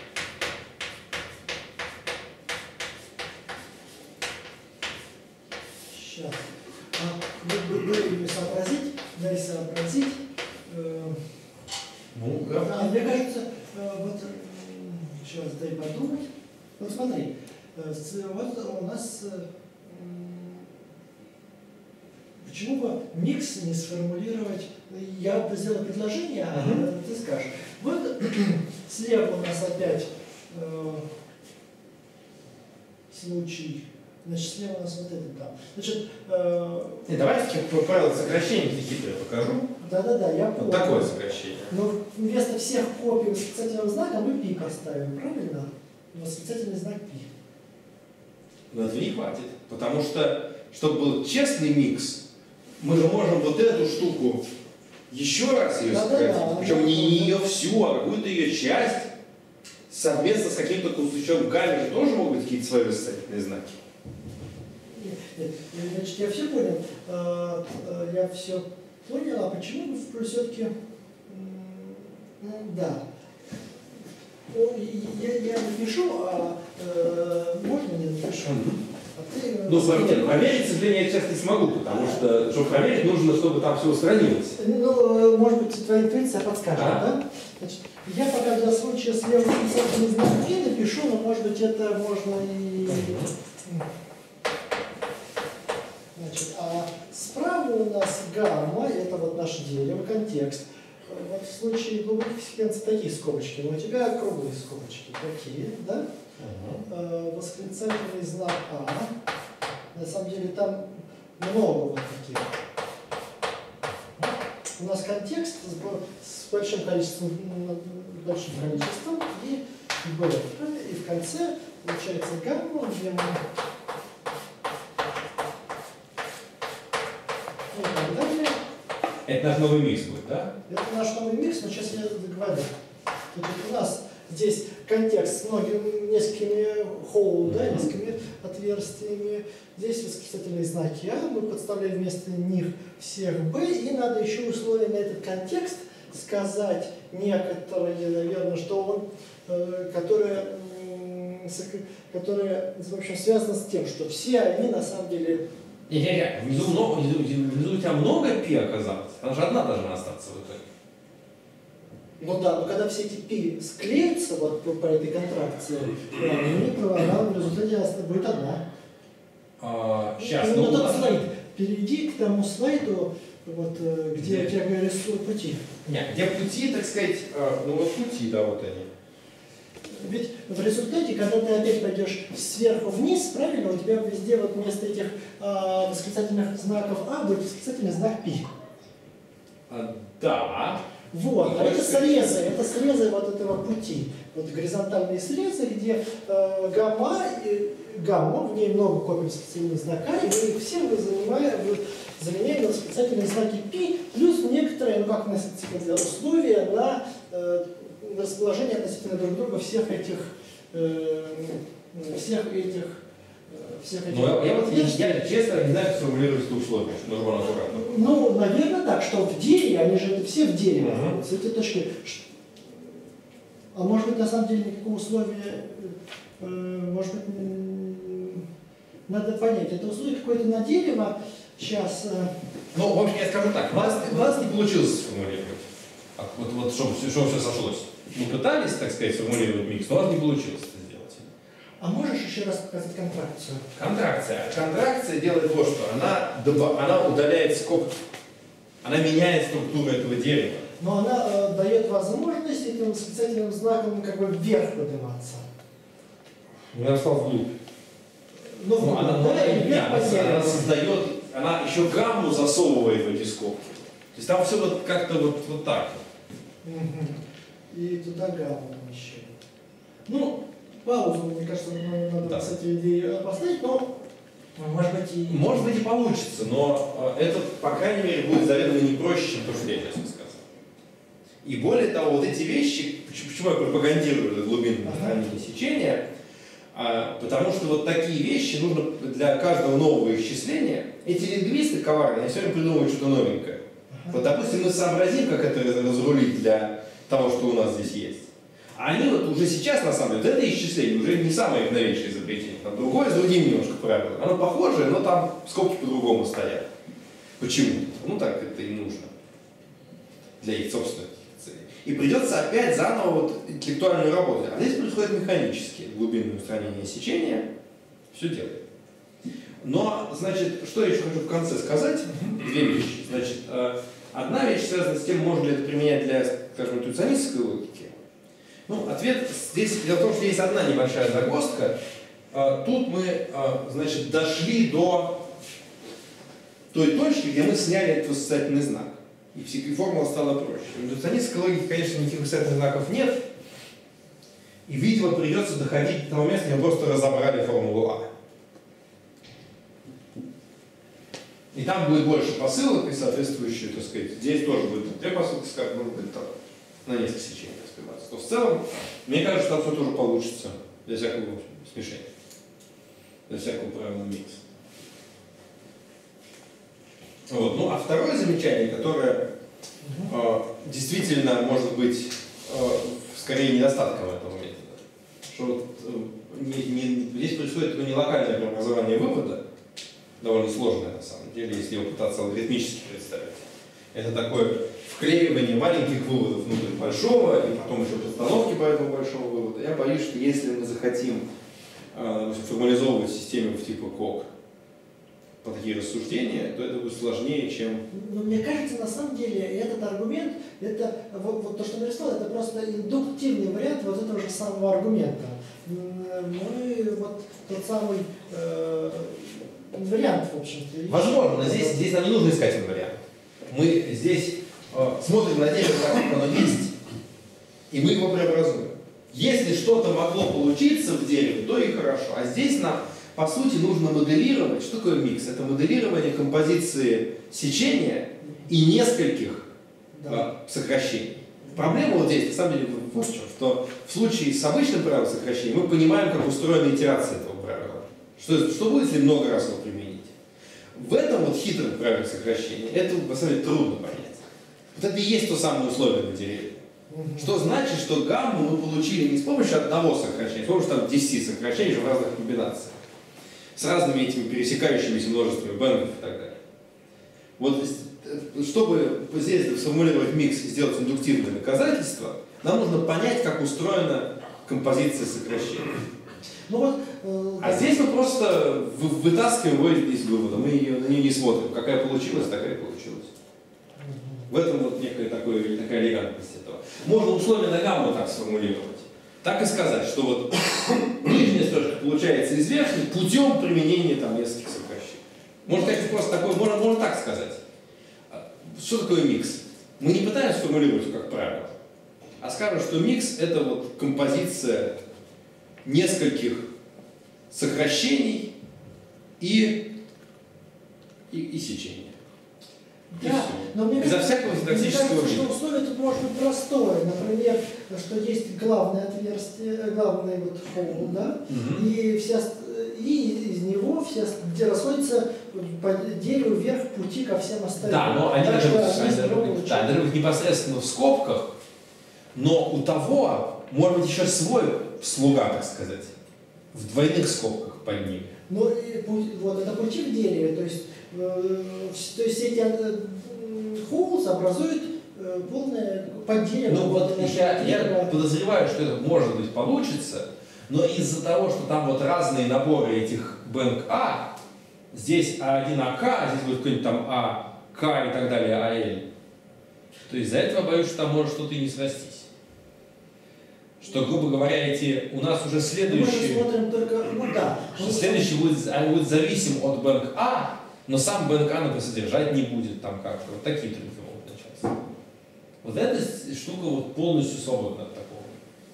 Сейчас. А, вы, вы, вы сообразить, дай сообразить. Э, Ну, а, мне кажется, э, вот сейчас дай подумать. Вот смотри, э, с, вот у нас э, почему бы микс не сформулировать? Я сделаю предложение, а uh-huh. ты скажешь. Вот слева у нас опять э, случай. Значит, слева у нас вот это там. Значит, э, И давайте правило сокращения хитрое покажу. Да-да-да, я понял. Вот такое сокращение. Но вместо всех копий восклицательного знака мы пи поставим, правильно? Восклицательный знак пи. Но этого не хватит. Потому что, чтобы был честный микс, мы же можем вот эту штуку еще раз ее Да, сократить. да, да, Причем да, не да. ее всю, а какую-то ее часть. совместно с каким-то кусочком гаммы тоже могут быть какие-то свои восклицательные знаки? Нет, нет, значит, я все понял. А, а, я все понял, а почему вы все-таки... Да. О, я, я напишу, а э, можно не напишу? А ты, ну, смотрите, проверить, к сожалению, я сейчас не смогу, потому что, чтобы проверить, нужно, чтобы там все устранилось. Ну, может быть, твоя интуиция подскажет, а? Да? Значит, я пока для случая слева восклицательный знак «и» напишу, но, может быть, это можно и... Значит, а справа у нас гамма, это вот наше дерево, контекст. Вот в случае глубоких секвенций такие скобочки, но у тебя круглые скобочки. Такие, да? Uh-huh. Восклицательный знак А. На самом деле там много вот таких. У нас контекст с большим количеством, большим количеством и Б. И в конце получается гамма, где мы... И так далее. Это наш новый микс будет, да? Это наш новый микс, но сейчас я договорю. Значит, у нас здесь контекст с многими, несколькими холл, да, несколькими отверстиями. Здесь восклицательные знаки А, мы подставляем вместо них всех Б, и надо еще условия на этот контекст сказать некоторые, наверное, что он, э, которые, э, которые, в общем, связаны с тем, что все они на самом деле... Не-не-не, внизу, много, внизу, внизу у тебя много пи оказалось, она же одна должна остаться в итоге. Ну да, но когда все эти пи склеятся вот по, по этой контракции, она в результате будет одна. А, сейчас, ну, ну, ну, нас... слайд. Перейди к тому слайду, вот, где, где? у тебя рисуют пути. Нет, где пути, так сказать, ну вот пути, да, вот они. Ведь в результате, когда ты опять пойдешь сверху вниз, правильно, у тебя везде вот вместо этих а, восклицательных знаков А будет восклицательный знак пи. А, да. Вот, а это срезы, это срезы вот этого пути. Вот горизонтальные срезы, где э, гамма, и, гамма, в ней много копий восклицательных знака, и мы их все мы занимаем, заменяем на восклицательные знаки пи, плюс некоторые, ну как у нас условия на э, расположение относительно друг друга всех этих, э, всех этих, всех этих... Ну, я, вот, я, я честно не знаю, как сформулировать это условие, что нужно было аккуратно. Ну, наверное, так, что в дереве, они же это все в дереве, uh-huh. с этой точки. А может быть, на самом деле, никакого условия, э, может быть, надо понять, это условие какое-то на дерево, сейчас... Э... Ну, в общем, я скажу так, у вас, у вас не получилось сформулировать, вот, вот чтобы, чтобы все сошлось. Мы пытались, так сказать, сформулировать микс, но у вас не получилось это сделать. А можешь еще раз показать контракцию? Контракция. Контракция делает вот что. Она, она удаляет скобки. Она меняет структуру этого дерева. Но она э, дает возможность этим восклицательным знаком как бы вверх подниматься. Ну, я стал вглубь. Ну, ну, она, да, она, и вверх она, она создает, она еще гамму засовывает в эти скобки. То есть там все вот как-то вот, вот так. Угу. И туда гамму помещают. Ну, паузу, мне кажется, надо да. с этой идеей поставить, но может быть и... Может быть и получится, но это, по крайней мере, будет заведомо не проще, чем то, что я сейчас сказал. И более того, вот эти вещи, почему я пропагандирую это глубинное хранение сечения, потому что вот такие вещи нужно для каждого нового исчисления. Эти лингвисты коварные, они все время придумывают что-то новенькое. Ага. Вот, допустим, мы сообразим, как это разрулить для того, что у нас здесь есть. А они вот уже сейчас, на самом деле, вот это исчисление уже не самое новейшее изобретение. Там другое с другим немножко правилом. Оно похожее, но там скобки по-другому стоят. Почему? Ну так это и нужно. Для их собственных целей. И придется опять заново вот интеллектуальную работу. А здесь происходит механически глубинное устранение сечения. Все делает. Но, значит, что я еще хочу в конце сказать? Две вещи. Значит, одна вещь связана с тем, можно ли это применять для, скажем, интуиционистской логики. Ну, ответ здесь дело в том, что есть одна небольшая загвоздка. Тут мы, значит, дошли до той точки, где мы сняли этот восклицательный знак. И формула стала проще. В интуиционистской логике, конечно, никаких восклицательных знаков нет. И, видимо, придется доходить до того места, где мы просто разобрали формулу А. И там будет больше посылок и соответствующие, так сказать, здесь тоже будет две посылки, скажем, может быть, там. на несколько сечений разбиваться, то в целом, мне кажется, что отсюда тоже получится для всякого смешения, для всякого правильного микса. Вот. Ну, а второе замечание, которое э, действительно может быть э, скорее недостатком этого метода, что вот, э, не, не, здесь происходит не локальное преобразование вывода, довольно сложное на самом деле, если его пытаться алгоритмически представить. Это такое вклеивание маленьких выводов внутрь большого, и потом еще подстановки по этому большому выводу. Я боюсь, что если мы захотим э, формализовывать систему типа кок по такие рассуждения, то это будет сложнее, чем... Но мне кажется, на самом деле, этот аргумент, это вот, вот то, что нарисовал, это просто индуктивный вариант вот этого же самого аргумента. Мы вот тот самый э, вариант, в общем-то. Возможно, но здесь, здесь нам не нужно искать этот вариант. Мы здесь э, смотрим на дерево, как оно есть, и мы его преобразуем. Если что-то могло получиться в дереве, то и хорошо. А здесь нам, по сути, нужно моделировать. Что такое микс? Это моделирование композиции сечения и нескольких да. э, сокращений. Проблема вот здесь, на самом деле, вот в чем, что в случае с обычным правилом сокращения мы понимаем, как устроена итерация этого правила. Что, что будет, если много раз его применить? В этом вот хитром правиле сокращения это, на самом деле, трудно понять. Вот это и есть то самое условие на дереве. Что значит, что гамму мы получили не с помощью одного сокращения, а с помощью там, десяти сокращений в разных комбинациях. С разными этими пересекающимися множествами бэнгов и так далее. Вот чтобы здесь сформулировать микс и сделать индуктивное доказательство, нам нужно понять, как устроена композиция сокращений. Ну вот, э, а здесь мы просто вытаскиваем его из вывода, мы ее, на нее не смотрим. Какая получилась, такая и получилась. В этом вот некая такой, такая элегантность этого. Можно условия на гамму так сформулировать. Так и сказать, что вот нижняя строчка получается из верхней путем применения там нескольких сокращений. Можно сказать просто такое, можно, можно так сказать. Что такое микс? Мы не пытаемся сформулировать как правило, а скажем, что микс это вот композиция нескольких сокращений и, и, и сечения. Да, но мне Безо кажется, всякого мне синтаксического кажется, что вида. условие тут может быть простое. Например, что есть главное отверстие, главный вот холл, да, угу. и, вся, и из него все, где расходятся по дереву вверх пути ко всем остальным. Да, но они так, даже да, непосредственно в скобках, но у того может быть еще свой слуга, так сказать, в двойных скобках под ним. Ну, и, вот это пути в дереве, то есть, э, то есть эти э, холлс образуют э, полное под деревом. Ну вот я, я подозреваю, что это может быть получится, но из-за того, что там вот разные наборы этих бэнк А, здесь А один АК, а здесь будет какой-нибудь там АК и так далее, АЛ, то из-за этого боюсь, что там может что-то и не срастись. Что, грубо говоря, эти у нас уже следующие... Мы смотрим только, ну да. Что следующий будет, будет зависим от бэнк А, но сам бэнк А, например, содержать не будет там как-то. Вот такие трюки могут начаться. Вот эта штука вот полностью свободна от такого.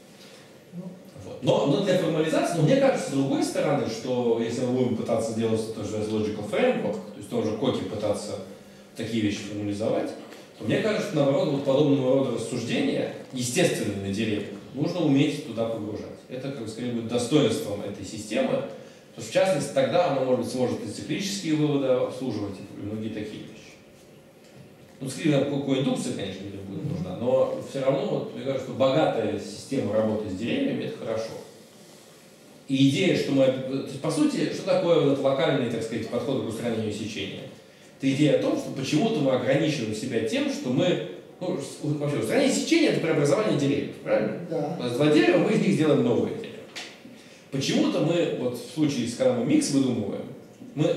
Вот. Но, но для формализации, но мне кажется, с другой стороны, что если мы будем пытаться делать тоже logical framework, то есть тоже коки пытаться такие вещи формализовать, то мне кажется, что наоборот, вот подобного рода рассуждения, естественные на деревьях, нужно уметь туда погружать. Это, как бы, скорее, будет достоинством этой системы, потому что, в частности, тогда она, может быть, сможет и циклические выводы обслуживать, и многие такие вещи. Ну, скорее, какой индукция, конечно, не будет нужна, но все равно, вот, мне кажется, что богатая система работы с деревьями – это хорошо. И идея, что мы… То есть, по сути, что такое вот локальный, так сказать, подход к устранению сечения? Это идея о том, что почему-то мы ограничиваем себя тем, что мы… Ну, вообще, устранение сечения – это преобразование деревьев, правильно? Да. У нас два дерева, мы из них сделаем новое дерево. Почему-то мы, вот в случае, когда мы микс выдумываем, мы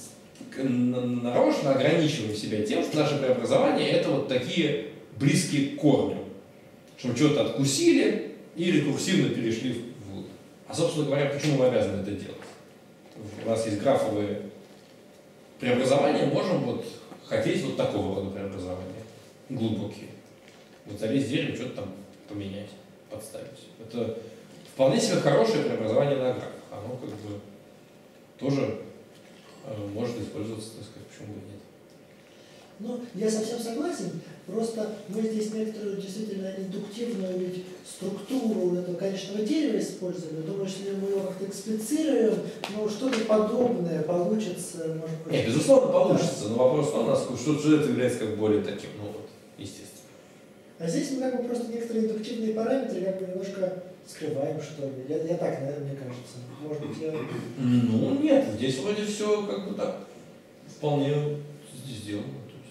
нарочно ограничиваем себя тем, что наше преобразование – это вот такие близкие к корню. Что мы что-то откусили и рекурсивно перешли вглубь. А, собственно говоря, почему мы обязаны это делать? У нас есть графовые преобразования, можем вот хотеть вот такого рода преобразования. Глубокие. Вот залезть в дерево, что-то там поменять, подставить. Это вполне себе хорошее преобразование на граф. Оно как бы тоже э, может использоваться, так сказать, почему бы и нет. Ну, я совсем согласен. Просто мы здесь некоторую действительно индуктивную ведь структуру этого конечного дерева использовали. Думаю, если мы его как-то эксплицируем, ну что-то подобное получится, может быть. Нет, безусловно, получится, да. Но вопрос в том, что, что это является как более таким, ну вот, естественно. А здесь мы как бы просто некоторые индуктивные параметры как бы немножко скрываем, что ли. Я, я так, наверное, мне кажется. Может быть, я... Ну, нет, здесь вроде все как бы так вполне сделано.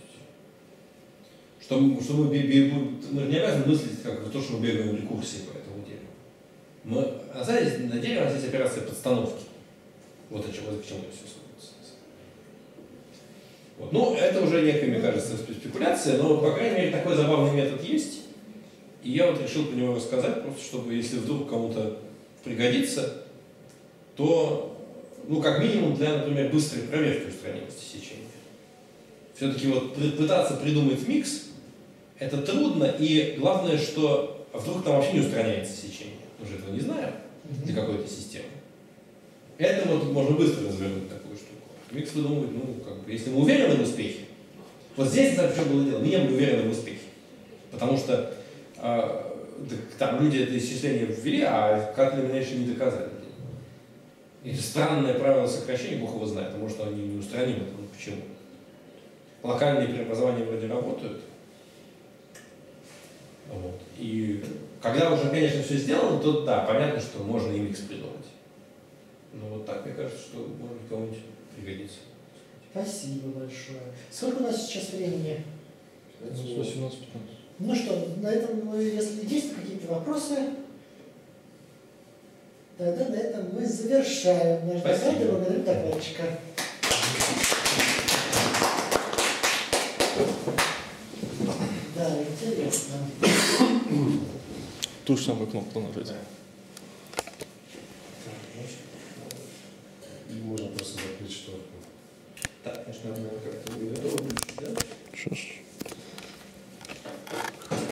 Что, что мы, мы не обязаны мыслить как то, что мы бегаем в рекурсии по этому дереву. Мы, на самом деле, на дереве у нас есть операция подстановки. Вот от чего, к чему это все сводится. Вот. Ну, это уже некая, мне кажется, спекуляция, но, по крайней мере, такой забавный метод есть. И я вот решил про него рассказать, просто чтобы, если вдруг кому-то пригодится, то, ну, как минимум, для, например, быстрой проверки устранимости сечения. Все-таки вот пытаться придумать микс, это трудно, и главное, что вдруг там вообще не устраняется сечение. Мы же этого не знаем для какой-то системы. Это вот можно быстро развернуть такую штуку. Микс выдумывать, ну, как бы, если мы уверены в успехе. Вот здесь, знаете, в чем было дело? Мы не были уверены в успехе. Потому что э, там люди это исчисление ввели, а как elimination не доказали. И странное правило сокращения, Бог его знает, а может они не устранимы, ну почему? Локальные преобразования вроде работают. Вот. И когда уже, конечно, все сделано, то да, понятно, что можно и микс придумать. Но вот так, мне кажется, что может кому-нибудь пригодится. Спасибо большое. Сколько у нас сейчас времени? восемнадцать пятнадцать. Ну что, на этом, если есть какие-то вопросы, тогда на этом мы завершаем наш доклад и благодарим докладчика. Да, интересно. Ту же самую кнопку нажать.